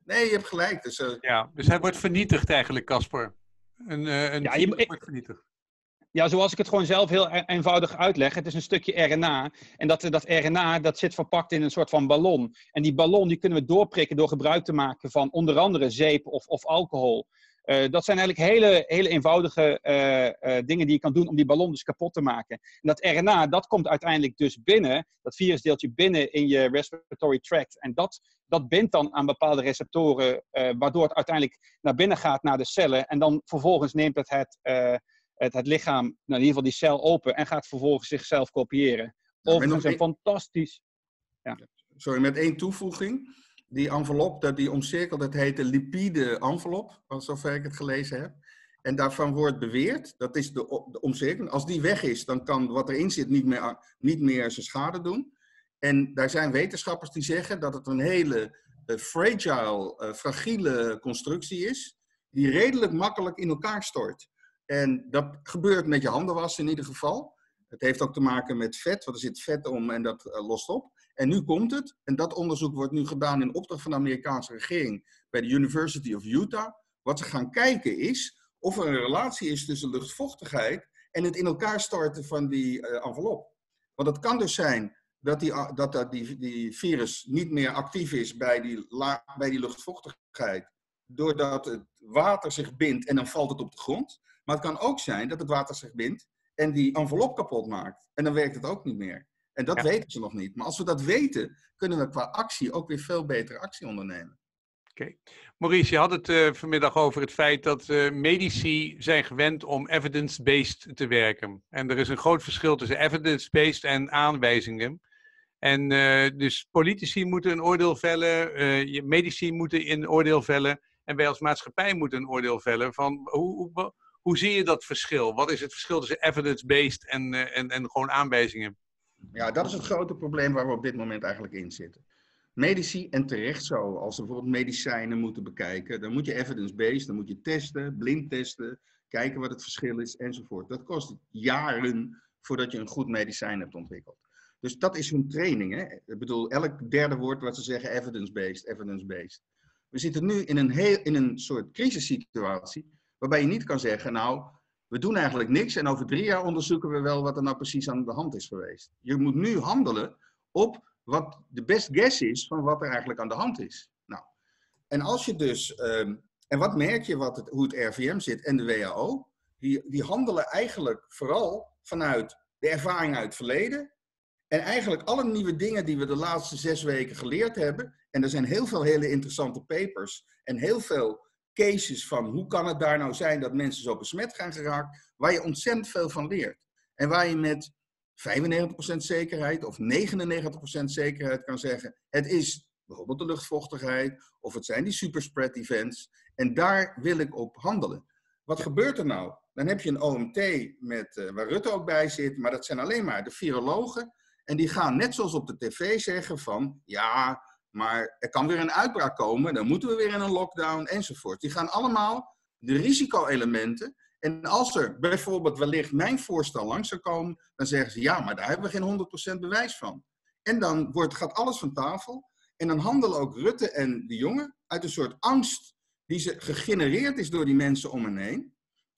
Nee, je hebt gelijk. Dus, uh... ja, dus hij wordt vernietigd eigenlijk, Casper. Een, uh, een ja, je, virus wordt vernietigd. Ja, zoals ik het gewoon zelf heel eenvoudig uitleg. Het is een stukje R N A. En dat, dat R N A dat zit verpakt in een soort van ballon. En die ballon die kunnen we doorprikken door gebruik te maken van onder andere zeep of, of alcohol. Uh, dat zijn eigenlijk hele, hele eenvoudige uh, uh, dingen die je kan doen om die ballon dus kapot te maken. En dat R N A, dat komt uiteindelijk dus binnen, dat virusdeeltje binnen in je respiratory tract. En dat, dat bindt dan aan bepaalde receptoren, uh, waardoor het uiteindelijk naar binnen gaat naar de cellen. En dan vervolgens neemt het het... Uh, Het, het lichaam, nou in ieder geval die cel open en gaat vervolgens zichzelf kopiëren. Overigens een fantastisch... Ja. Sorry, met één toevoeging. Die envelop, dat die omcirkeld, dat heet de lipide envelop, zover ik het gelezen heb. En daarvan wordt beweerd, dat is de, de omcirkeling, als die weg is, dan kan wat erin zit niet meer, niet meer zijn schade doen. En daar zijn wetenschappers die zeggen dat het een hele uh, fragile, uh, fragiele constructie is, die redelijk makkelijk in elkaar stort. En dat gebeurt met je handen wassen in ieder geval. Het heeft ook te maken met vet, want er zit vet om en dat uh, lost op. En nu komt het, en dat onderzoek wordt nu gedaan in opdracht van de Amerikaanse regering bij de University of Utah. Wat ze gaan kijken is of er een relatie is tussen luchtvochtigheid en het in elkaar storten van die uh, envelop. Want het kan dus zijn dat, die, uh, dat uh, die, die virus niet meer actief is bij die, la, bij die luchtvochtigheid, doordat het water zich bindt en dan valt het op de grond. Maar het kan ook zijn dat het water zich bindt en die envelop kapot maakt. En dan werkt het ook niet meer. En dat ja. weten ze nog niet. Maar als we dat weten, kunnen we qua actie ook weer veel betere actie ondernemen. Oké. Okay. Maurice, je had het uh, vanmiddag over het feit dat uh, medici zijn gewend om evidence-based te werken. En er is een groot verschil tussen evidence-based en aanwijzingen. En uh, dus politici moeten een oordeel vellen, uh, medici moeten een oordeel vellen. En wij als maatschappij moeten een oordeel vellen van hoe... hoe Hoe zie je dat verschil? Wat is het verschil tussen evidence-based en, uh, en, en gewoon aanwijzingen? Ja, dat is het grote probleem waar we op dit moment eigenlijk in zitten. Medici, en terecht zo, als ze bijvoorbeeld medicijnen moeten bekijken, dan moet je evidence-based, dan moet je testen, blind testen, kijken wat het verschil is enzovoort. Dat kost jaren voordat je een goed medicijn hebt ontwikkeld. Dus dat is hun training. Hè? Ik bedoel, elk derde woord wat ze zeggen, evidence-based, evidence-based. We zitten nu in een, heel, in een soort crisissituatie, waarbij je niet kan zeggen, nou, we doen eigenlijk niks en over drie jaar onderzoeken we wel wat er nou precies aan de hand is geweest. Je moet nu handelen op wat de best guess is van wat er eigenlijk aan de hand is. Nou, en als je dus, um, en wat merk je wat het, hoe het R V M zit en de W H O, die, die handelen eigenlijk vooral vanuit de ervaring uit het verleden en eigenlijk alle nieuwe dingen die we de laatste zes weken geleerd hebben, en er zijn heel veel hele interessante papers en heel veel cases van hoe kan het daar nou zijn dat mensen zo besmet gaan geraakt, waar je ontzettend veel van leert. En waar je met vijfennegentig procent zekerheid of negenennegentig procent zekerheid kan zeggen, het is bijvoorbeeld de luchtvochtigheid of het zijn die superspread events en daar wil ik op handelen. Wat gebeurt er nou? Dan heb je een O M T met, uh, waar Rutte ook bij zit, maar dat zijn alleen maar de virologen en die gaan net zoals op de tv zeggen van ja, maar er kan weer een uitbraak komen, dan moeten we weer in een lockdown enzovoort. Die gaan allemaal de risico-elementen. En als er bijvoorbeeld wellicht mijn voorstel langs zou komen, dan zeggen ze ja, maar daar hebben we geen honderd procent bewijs van. En dan wordt, gaat alles van tafel. En dan handelen ook Rutte en de jongen uit een soort angst die ze gegenereerd is door die mensen om hen heen.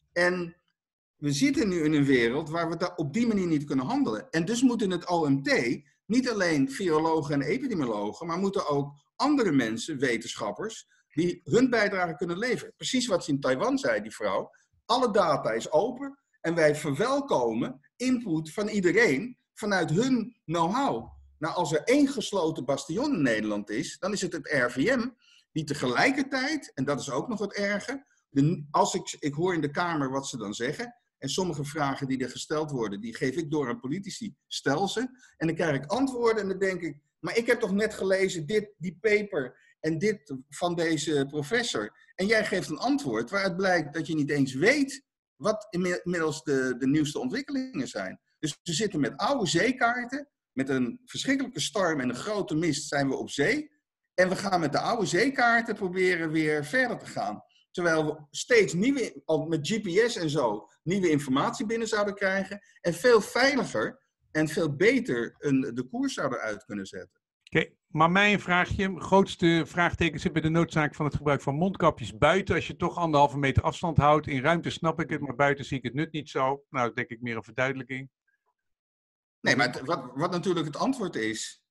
En we zitten nu in een wereld waar we op die manier niet kunnen handelen. En dus moeten het O M T niet alleen virologen en epidemiologen, maar moeten ook andere mensen, wetenschappers, die hun bijdrage kunnen leveren. Precies wat ze in Taiwan zei, die vrouw. Alle data is open en wij verwelkomen input van iedereen vanuit hun know-how. Nou, als er één gesloten bastion in Nederland is, dan is het het R V M, die tegelijkertijd, en dat is ook nog het erge, de, als ik, ik hoor in de Kamer wat ze dan zeggen, en sommige vragen die er gesteld worden, die geef ik door aan politici, stel ze. En dan krijg ik antwoorden en dan denk ik, maar ik heb toch net gelezen dit, die paper en dit van deze professor. En jij geeft een antwoord waaruit blijkt dat je niet eens weet wat inmiddels de, de nieuwste ontwikkelingen zijn. Dus we zitten met oude zeekaarten, met een verschrikkelijke storm en een grote mist zijn we op zee. En we gaan met de oude zeekaarten proberen weer verder te gaan. Terwijl we steeds nieuwe, met G P S en zo, nieuwe informatie binnen zouden krijgen. En veel veiliger en veel beter een, de koers zouden uit kunnen zetten. Okay, maar mijn vraagje, grootste vraagteken zit bij de noodzaak van het gebruik van mondkapjes buiten. Als je toch anderhalve meter afstand houdt. In ruimte snap ik het, maar buiten zie ik het nut niet zo. Nou, denk ik meer een verduidelijking. Nee, maar het, wat, wat natuurlijk het antwoord is.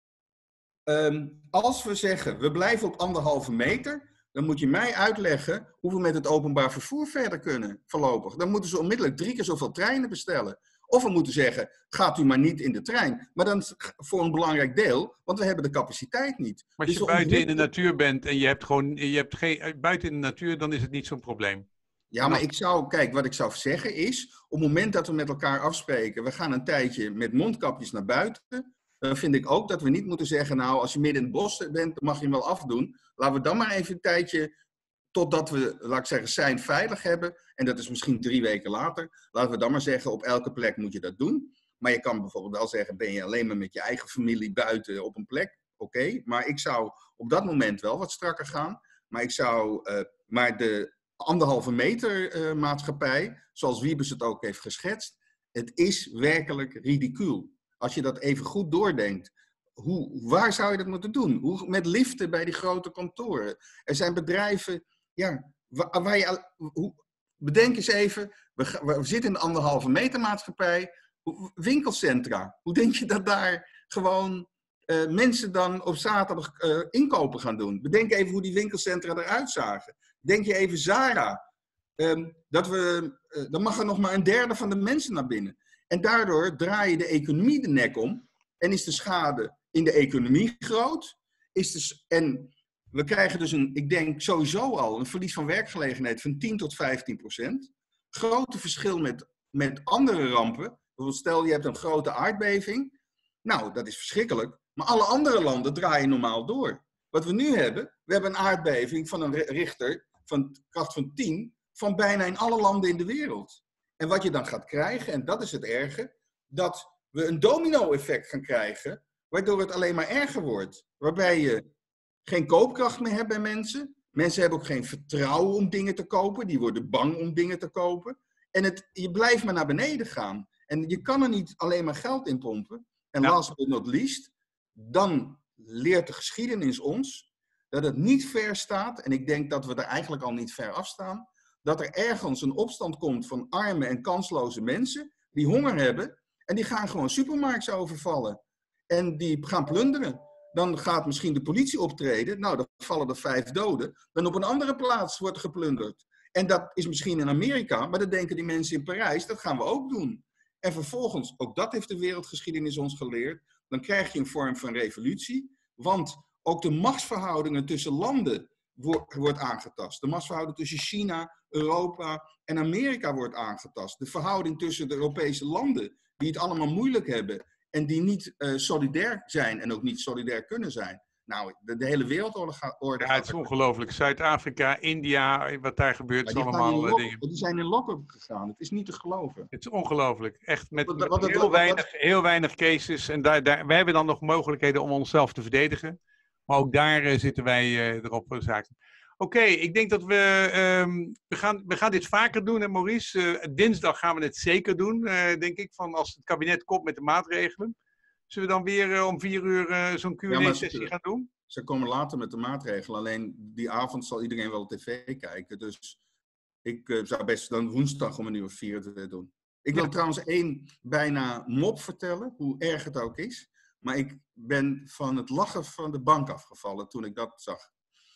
Um, als we zeggen, we blijven op anderhalve meter, dan moet je mij uitleggen hoe we met het openbaar vervoer verder kunnen voorlopig. Dan moeten ze onmiddellijk drie keer zoveel treinen bestellen. Of we moeten zeggen, gaat u maar niet in de trein. Maar dan voor een belangrijk deel, want we hebben de capaciteit niet. Maar als dus je buiten in de natuur bent en je hebt gewoon, je hebt geen, buiten in de natuur, dan is het niet zo'n probleem. Ja, maar ik zou, kijk, wat ik zou zeggen is, op het moment dat we met elkaar afspreken, we gaan een tijdje met mondkapjes naar buiten, dan vind ik ook dat we niet moeten zeggen, nou, als je midden in het bos bent, dan mag je hem wel afdoen. Laten we dan maar even een tijdje, totdat we, laat ik zeggen, zijn veilig hebben, en dat is misschien drie weken later, laten we dan maar zeggen, op elke plek moet je dat doen. Maar je kan bijvoorbeeld wel zeggen, ben je alleen maar met je eigen familie buiten op een plek, oké. Okay. Maar ik zou op dat moment wel wat strakker gaan, maar ik zou, uh, maar de anderhalve meter uh, maatschappij, zoals Wiebes het ook heeft geschetst, het is werkelijk ridicuul. Als je dat even goed doordenkt, hoe, waar zou je dat moeten doen? Hoe, met liften bij die grote kantoren. Er zijn bedrijven, ja, waar, waar je, hoe, bedenk eens even, we, we zitten in de anderhalve meter maatschappij, winkelcentra. Hoe denk je dat daar gewoon uh, mensen dan op zaterdag uh, inkopen gaan doen? Bedenk even hoe die winkelcentra eruit zagen. Denk je even Zara, um, dat we, uh, dan mag er nog maar een derde van de mensen naar binnen. En daardoor draai je de economie de nek om en is de schade in de economie groot. Is de, en we krijgen dus een, ik denk sowieso al, een verlies van werkgelegenheid van tien tot vijftien procent. Grote verschil met, met andere rampen. Bijvoorbeeld stel je hebt een grote aardbeving. Nou, dat is verschrikkelijk. Maar alle andere landen draaien normaal door. Wat we nu hebben, we hebben een aardbeving van een richter van kracht van tien van bijna in alle landen in de wereld. En wat je dan gaat krijgen, en dat is het erge, dat we een domino-effect gaan krijgen, waardoor het alleen maar erger wordt. Waarbij je geen koopkracht meer hebt bij mensen. Mensen hebben ook geen vertrouwen om dingen te kopen. Die worden bang om dingen te kopen. En het, je blijft maar naar beneden gaan. En je kan er niet alleen maar geld in pompen. En ja. Last but not least, dan leert de geschiedenis ons dat het niet ver staat, en ik denk dat we er eigenlijk al niet ver af staan, dat er ergens een opstand komt van arme en kansloze mensen die honger hebben en die gaan gewoon supermarkten overvallen. En die gaan plunderen. Dan gaat misschien de politie optreden. Nou, dan vallen er vijf doden. Dan op een andere plaats wordt er geplunderd. En dat is misschien in Amerika, maar dat denken die mensen in Parijs, dat gaan we ook doen. En vervolgens, ook dat heeft de wereldgeschiedenis ons geleerd, dan krijg je een vorm van revolutie. Want ook de machtsverhoudingen tussen landen wordt aangetast. De machtsverhouding tussen China, Europa en Amerika wordt aangetast. De verhouding tussen de Europese landen, die het allemaal moeilijk hebben en die niet uh, solidair zijn en ook niet solidair kunnen zijn. Nou, de, de hele wereldorde gaat... Ja, het is ongelooflijk. Zuid-Afrika, India, wat daar gebeurt, is allemaal lock, dingen. Die zijn in lock-up gegaan. Het is niet te geloven. Het is ongelooflijk. Echt met, wat, met wat, heel, wat, weinig, wat, heel weinig cases. En daar, daar, wij hebben dan nog mogelijkheden om onszelf te verdedigen. Maar ook daar uh, zitten wij uh, erop uh, zaken. Oké, okay, ik denk dat we... Um, we, gaan, we gaan dit vaker doen, hè Maurice? Uh, dinsdag gaan we het zeker doen, uh, denk ik. Van als het kabinet komt met de maatregelen. Zullen we dan weer uh, om vier uur uh, zo'n Q en A-sessie ja, gaan doen? Ze komen later met de maatregelen. Alleen die avond zal iedereen wel tv kijken. Dus ik uh, zou best dan woensdag om een uur of vier te doen. Ik wil ja. trouwens één bijna mop vertellen, hoe erg het ook is. Maar ik ben van het lachen van de bank afgevallen toen ik dat zag.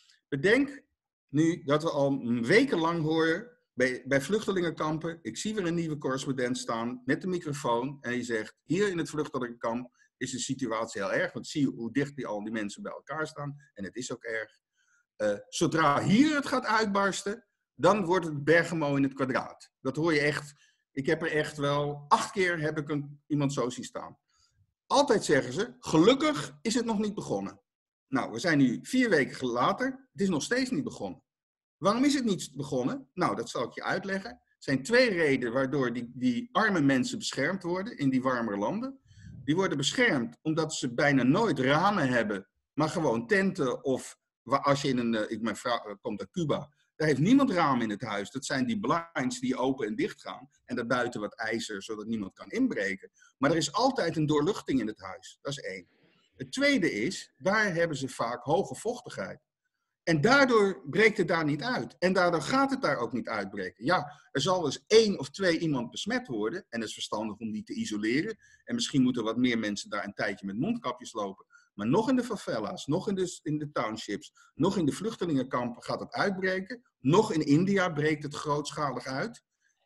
Bedenk nu dat we al wekenlang horen bij, bij vluchtelingenkampen. Ik zie weer een nieuwe correspondent staan met de microfoon. En die zegt, hier in het vluchtelingenkamp is de situatie heel erg. Want zie hoe dicht die, al die mensen bij elkaar staan. En het is ook erg. Uh, zodra hier het gaat uitbarsten, dan wordt het Bergamo in het kwadraat. Dat hoor je echt. Ik heb er echt wel acht keer heb ik een, iemand zo zien staan. Altijd zeggen ze, gelukkig is het nog niet begonnen. Nou, we zijn nu vier weken later. Het is nog steeds niet begonnen. Waarom is het niet begonnen? Nou, dat zal ik je uitleggen. Er zijn twee redenen waardoor die, die arme mensen beschermd worden in die warmere landen. Die worden beschermd omdat ze bijna nooit ramen hebben, maar gewoon tenten of als je in een, ik mijn vrouw komt uit Cuba, daar heeft niemand ramen in het huis. Dat zijn die blinds die open en dicht gaan en daarbuiten wat ijzer, zodat niemand kan inbreken. Maar er is altijd een doorluchting in het huis. Dat is één. Het tweede is, daar hebben ze vaak hoge vochtigheid. En daardoor breekt het daar niet uit. En daardoor gaat het daar ook niet uitbreken. Ja, er zal dus één of twee iemand besmet worden. En het is verstandig om die te isoleren. En misschien moeten wat meer mensen daar een tijdje met mondkapjes lopen. Maar nog in de favela's, nog in de, in de townships, nog in de vluchtelingenkampen gaat het uitbreken. Nog in India breekt het grootschalig uit.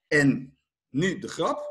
En nu de grap.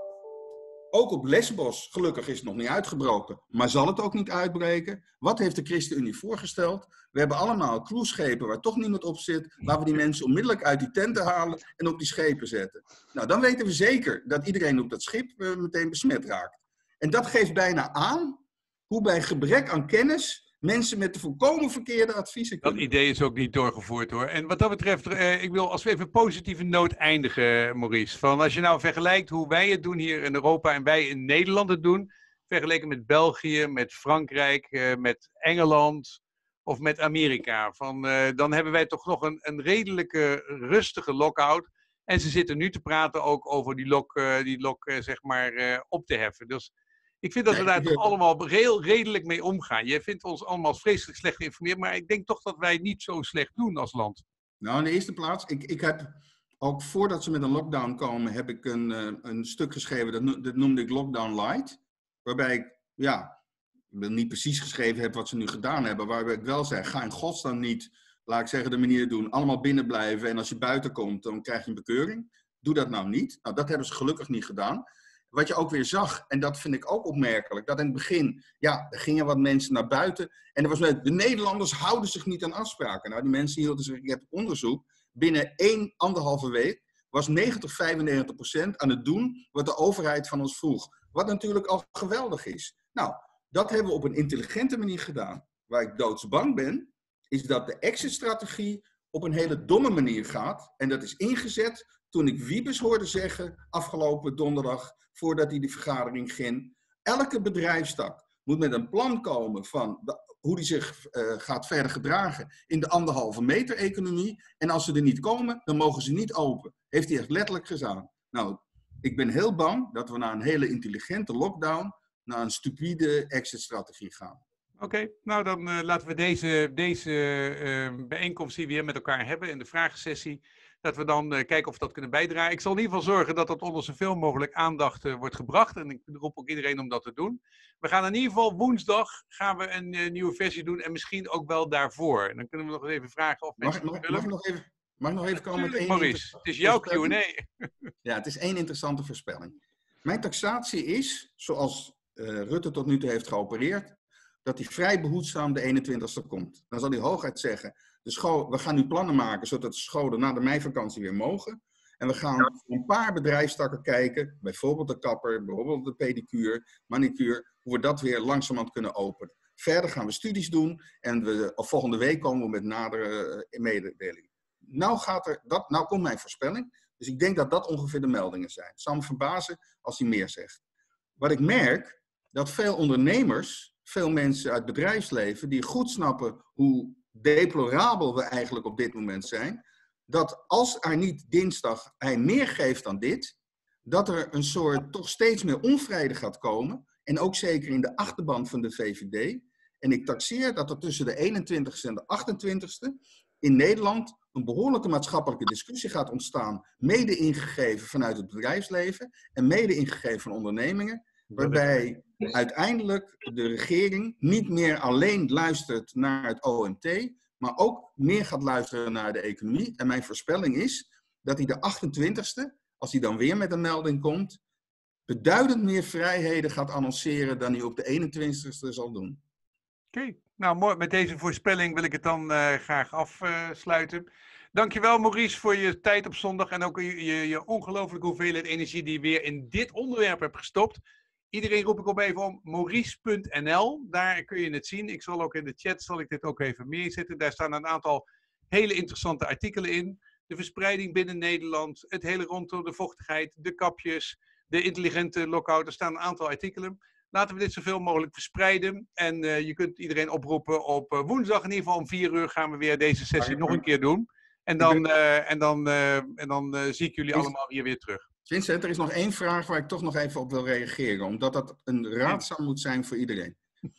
Ook op Lesbos, gelukkig is het nog niet uitgebroken, maar zal het ook niet uitbreken? Wat heeft de ChristenUnie voorgesteld? We hebben allemaal cruiseschepen waar toch niemand op zit. Laten we die mensen onmiddellijk uit die tenten halen en op die schepen zetten. Nou, dan weten we zeker dat iedereen op dat schip uh, meteen besmet raakt. En dat geeft bijna aan hoe bij gebrek aan kennis mensen met de volkomen verkeerde adviezen kunnen. Dat idee is ook niet doorgevoerd hoor. En wat dat betreft, eh, ik wil als we even een positieve noot eindigen, Maurice. Van als je nou vergelijkt hoe wij het doen hier in Europa en wij in Nederland het doen, vergeleken met België, met Frankrijk, eh, met Engeland of met Amerika. Van, eh, dan hebben wij toch nog een, een redelijke rustige lockout. En ze zitten nu te praten ook over die lock, uh, die lock uh, zeg maar, uh, op te heffen. Dus ik vind dat we daar toch allemaal heel redelijk mee omgaan. Jij vindt ons allemaal vreselijk slecht geïnformeerd, maar ik denk toch dat wij niet zo slecht doen als land. Nou, in de eerste plaats, ik, ik heb ook voordat ze met een lockdown komen, heb ik een, uh, een stuk geschreven, dat, no dat noemde ik Lockdown Light. Waarbij ik, ja, ik wil niet precies geschreven heb wat ze nu gedaan hebben, waarbij ik wel zei, ga in godsnaam niet, laat ik zeggen, de manier doen, allemaal binnen blijven en als je buiten komt, dan krijg je een bekeuring. Doe dat nou niet. Nou, dat hebben ze gelukkig niet gedaan. Wat je ook weer zag, en dat vind ik ook opmerkelijk, dat in het begin, ja, er gingen wat mensen naar buiten. En er was met, de Nederlanders houden zich niet aan afspraken. Nou, die mensen hielden zich, ik heb onderzoek, binnen één, anderhalve week was negentig, vijfennegentig procent aan het doen wat de overheid van ons vroeg. Wat natuurlijk al geweldig is. Nou, dat hebben we op een intelligente manier gedaan. Waar ik doodsbang ben, is dat de exit-strategie op een hele domme manier gaat. En dat is ingezet toen ik Wiebes hoorde zeggen, afgelopen donderdag, voordat hij de vergadering ging. Elke bedrijfstak moet met een plan komen van de, hoe die zich uh, gaat verder gedragen in de anderhalve meter economie. En als ze er niet komen, dan mogen ze niet open. Heeft hij echt letterlijk gedaan. Nou, ik ben heel bang dat we naar een hele intelligente lockdown, naar een stupide exit-strategie gaan. Oké, okay, nou dan uh, laten we deze, deze uh, bijeenkomst die we hier met elkaar hebben in de vragensessie, dat we dan uh, kijken of we dat kunnen bijdragen. Ik zal in ieder geval zorgen dat dat onder zoveel mogelijk aandacht uh, wordt gebracht. En ik roep ook iedereen om dat te doen. We gaan in ieder geval woensdag gaan we een uh, nieuwe versie doen en misschien ook wel daarvoor. En dan kunnen we nog even vragen of mensen mag, mag, mag, nog even, mag ik nog even komen met één... Maurice, het is jouw Q en A. Ja, het is één interessante voorspelling. Mijn taxatie is, zoals uh, Rutte tot nu toe heeft geopereerd, dat hij vrij behoedzaam de eenentwintigste komt. Dan zal hij hooguit zeggen, de school, we gaan nu plannen maken zodat de scholen na de meivakantie weer mogen. En we gaan voor een paar bedrijfstakken kijken, bijvoorbeeld de kapper, bijvoorbeeld de pedicure, manicure, hoe we dat weer langzamerhand kunnen openen. Verder gaan we studies doen en we, of volgende week komen we met nadere uh, mededelingen. Nou, gaat er, dat, nou komt mijn voorspelling, dus ik denk dat dat ongeveer de meldingen zijn. Het zal me verbazen als hij meer zegt. Wat ik merk, dat veel ondernemers, veel mensen uit het bedrijfsleven, die goed snappen hoe deplorabel we eigenlijk op dit moment zijn, dat als er niet dinsdag hij meer geeft dan dit, dat er een soort toch steeds meer onvrede gaat komen. En ook zeker in de achterban van de V V D. En ik taxeer dat er tussen de eenentwintigste en de achtentwintigste in Nederland een behoorlijke maatschappelijke discussie gaat ontstaan. Mede ingegeven vanuit het bedrijfsleven en mede ingegeven van ondernemingen. Waarbij uiteindelijk de regering niet meer alleen luistert naar het O M T, maar ook meer gaat luisteren naar de economie. En mijn voorspelling is dat hij de achtentwintigste, als hij dan weer met een melding komt, beduidend meer vrijheden gaat annonceren dan hij op de eenentwintigste zal doen. Oké, okay. Nou mooi. Met deze voorspelling wil ik het dan uh, graag afsluiten. Uh, Dankjewel Maurice voor je tijd op zondag en ook je, je, je ongelooflijke hoeveelheid energie die je weer in dit onderwerp hebt gestopt. Iedereen roep ik op even om maurice punt n l. Daar kun je het zien. Ik zal ook in de chat zal ik dit ook even neerzetten. Daar staan een aantal hele interessante artikelen in. De verspreiding binnen Nederland, het hele rondom de vochtigheid, de kapjes, de intelligente lockout. Er staan een aantal artikelen. Laten we dit zoveel mogelijk verspreiden. En uh, je kunt iedereen oproepen op uh, woensdag in ieder geval om vier uur gaan we weer deze sessie nog een keer doen. En dan, uh, en dan, uh, en dan uh, zie ik jullie allemaal hier weer terug. Vincent, er is nog één vraag waar ik toch nog even op wil reageren, omdat dat een raadzaam moet zijn voor iedereen.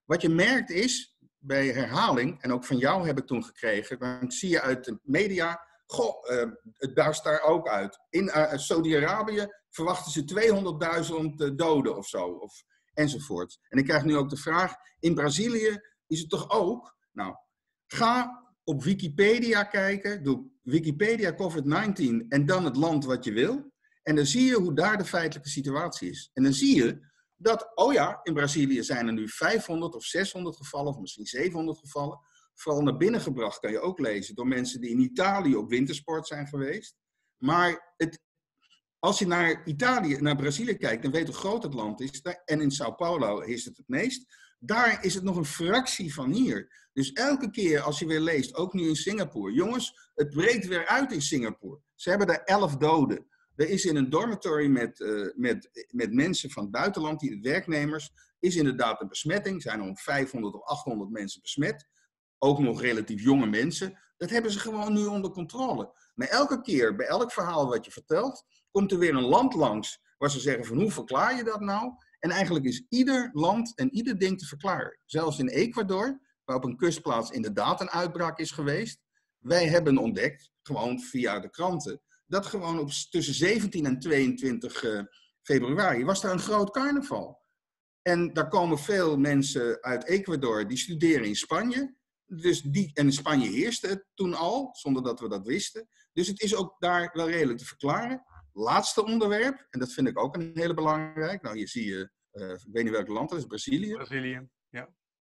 wat je merkt is, bij herhaling, en ook van jou heb ik toen gekregen, dan zie je uit de media, goh, uh, het barst daar ook uit. In uh, Saudi-Arabië verwachten ze tweehonderdduizend uh, doden of zo, of, enzovoort. En ik krijg nu ook de vraag, in Brazilië is het toch ook? Nou, ga op Wikipedia kijken, doe Wikipedia covid negentien en dan het land wat je wil. En dan zie je hoe daar de feitelijke situatie is. En dan zie je dat, oh ja, in Brazilië zijn er nu vijfhonderd of zeshonderd gevallen, of misschien zevenhonderd gevallen. Vooral naar binnen gebracht, kan je ook lezen, door mensen die in Italië op wintersport zijn geweest. Maar het, als je naar Italië, naar Brazilië kijkt, dan weet je hoe groot het land is. En in Sao Paulo is het het meest. Daar is het nog een fractie van hier. Dus elke keer als je weer leest, ook nu in Singapore. Jongens, het breekt weer uit in Singapore. Ze hebben daar elf doden. Er is in een dormitory met, uh, met, met mensen van het buitenland, die werknemers, is inderdaad een besmetting. Er zijn nog vijfhonderd of achthonderd mensen besmet. Ook nog relatief jonge mensen. Dat hebben ze gewoon nu onder controle. Maar elke keer, bij elk verhaal wat je vertelt, komt er weer een land langs waar ze zeggen van hoe verklaar je dat nou? En eigenlijk is ieder land en ieder ding te verklaren. Zelfs in Ecuador, waar op een kustplaats inderdaad een uitbraak is geweest. Wij hebben ontdekt, gewoon via de kranten, dat gewoon op tussen zeventien en tweeëntwintig uh, februari was er een groot carnaval. En daar komen veel mensen uit Ecuador, die studeren in Spanje. Dus die, en in Spanje heerste het toen al, zonder dat we dat wisten. Dus het is ook daar wel redelijk te verklaren. Laatste onderwerp, en dat vind ik ook een hele belangrijk. Nou, hier zie je, uh, ik weet niet welk land dat is, Brazilië. Brazilië, ja.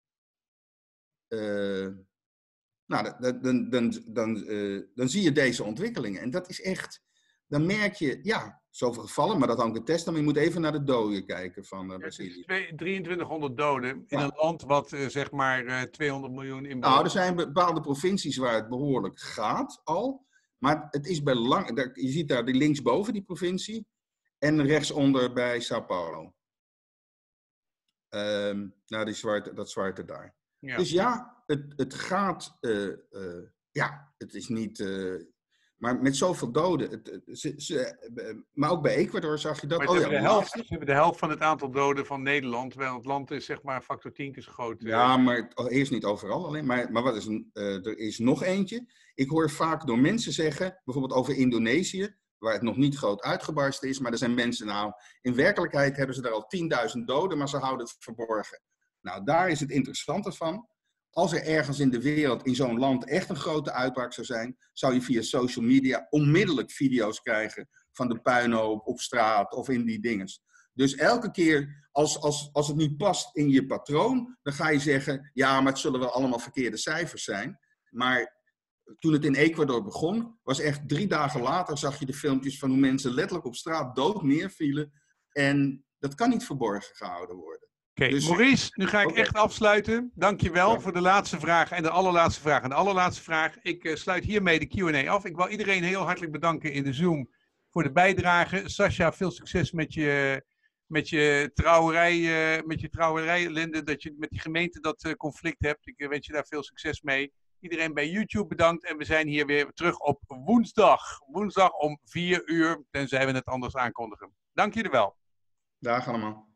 Uh, nou, dan, dan, dan, dan, uh, dan zie je deze ontwikkelingen. En dat is echt, dan merk je, ja, zoveel gevallen, maar dat hangt de test. Maar je moet even naar de doden kijken van uh, Brazilië. Ja, drieëntwintighonderd doden in ja. een land wat uh, zeg maar uh, tweehonderd miljoen inwoners. Nou, er zijn bepaalde provincies waar het behoorlijk gaat al. Maar het is bij lang, je ziet daar die linksboven die provincie en rechtsonder bij Sao Paulo. Um, nou, die zwarte, dat zwarte daar. Ja. Dus ja, het, het gaat, uh, uh, ja, het is niet, uh, maar met zoveel doden. Het, het, ze, ze, uh, maar ook bij Ecuador zag je dat. Maar oh, ze, ja, hebben de helft, ze hebben de helft van het aantal doden van Nederland, terwijl het land is zeg maar factor tien keer zo groot. Uh. Ja, maar eerst niet overal alleen. Maar, maar wat is een, uh, er is nog eentje. Ik hoor vaak door mensen zeggen, bijvoorbeeld over Indonesië, waar het nog niet groot uitgebarsten is, maar er zijn mensen, nou, in werkelijkheid hebben ze daar al tienduizend doden, maar ze houden het verborgen. Nou, daar is het interessante van. Als er ergens in de wereld, in zo'n land, echt een grote uitbraak zou zijn, zou je via social media onmiddellijk video's krijgen van de puinhoop op straat of in die dinges. Dus elke keer, als, als, als het niet past in je patroon, dan ga je zeggen, ja, maar het zullen wel allemaal verkeerde cijfers zijn. Maar toen het in Ecuador begon, was echt drie dagen later zag je de filmpjes van hoe mensen letterlijk op straat dood neervielen. En dat kan niet verborgen gehouden worden. Oké, okay, dus, Maurice, nu ga ik okay. echt afsluiten. Dankjewel ja. voor de laatste vraag en de allerlaatste vraag. En de allerlaatste vraag, ik uh, sluit hiermee de Q en A af. Ik wil iedereen heel hartelijk bedanken in de Zoom voor de bijdrage. Sascha, veel succes met je, met je trouwerij, uh, met je trouwerij, Linde, dat je met die gemeente dat uh, conflict hebt. Ik uh, wens je daar veel succes mee. Iedereen bij YouTube bedankt en we zijn hier weer terug op woensdag. Woensdag om vier uur, tenzij we het anders aankondigen. Dank jullie wel. Dag allemaal.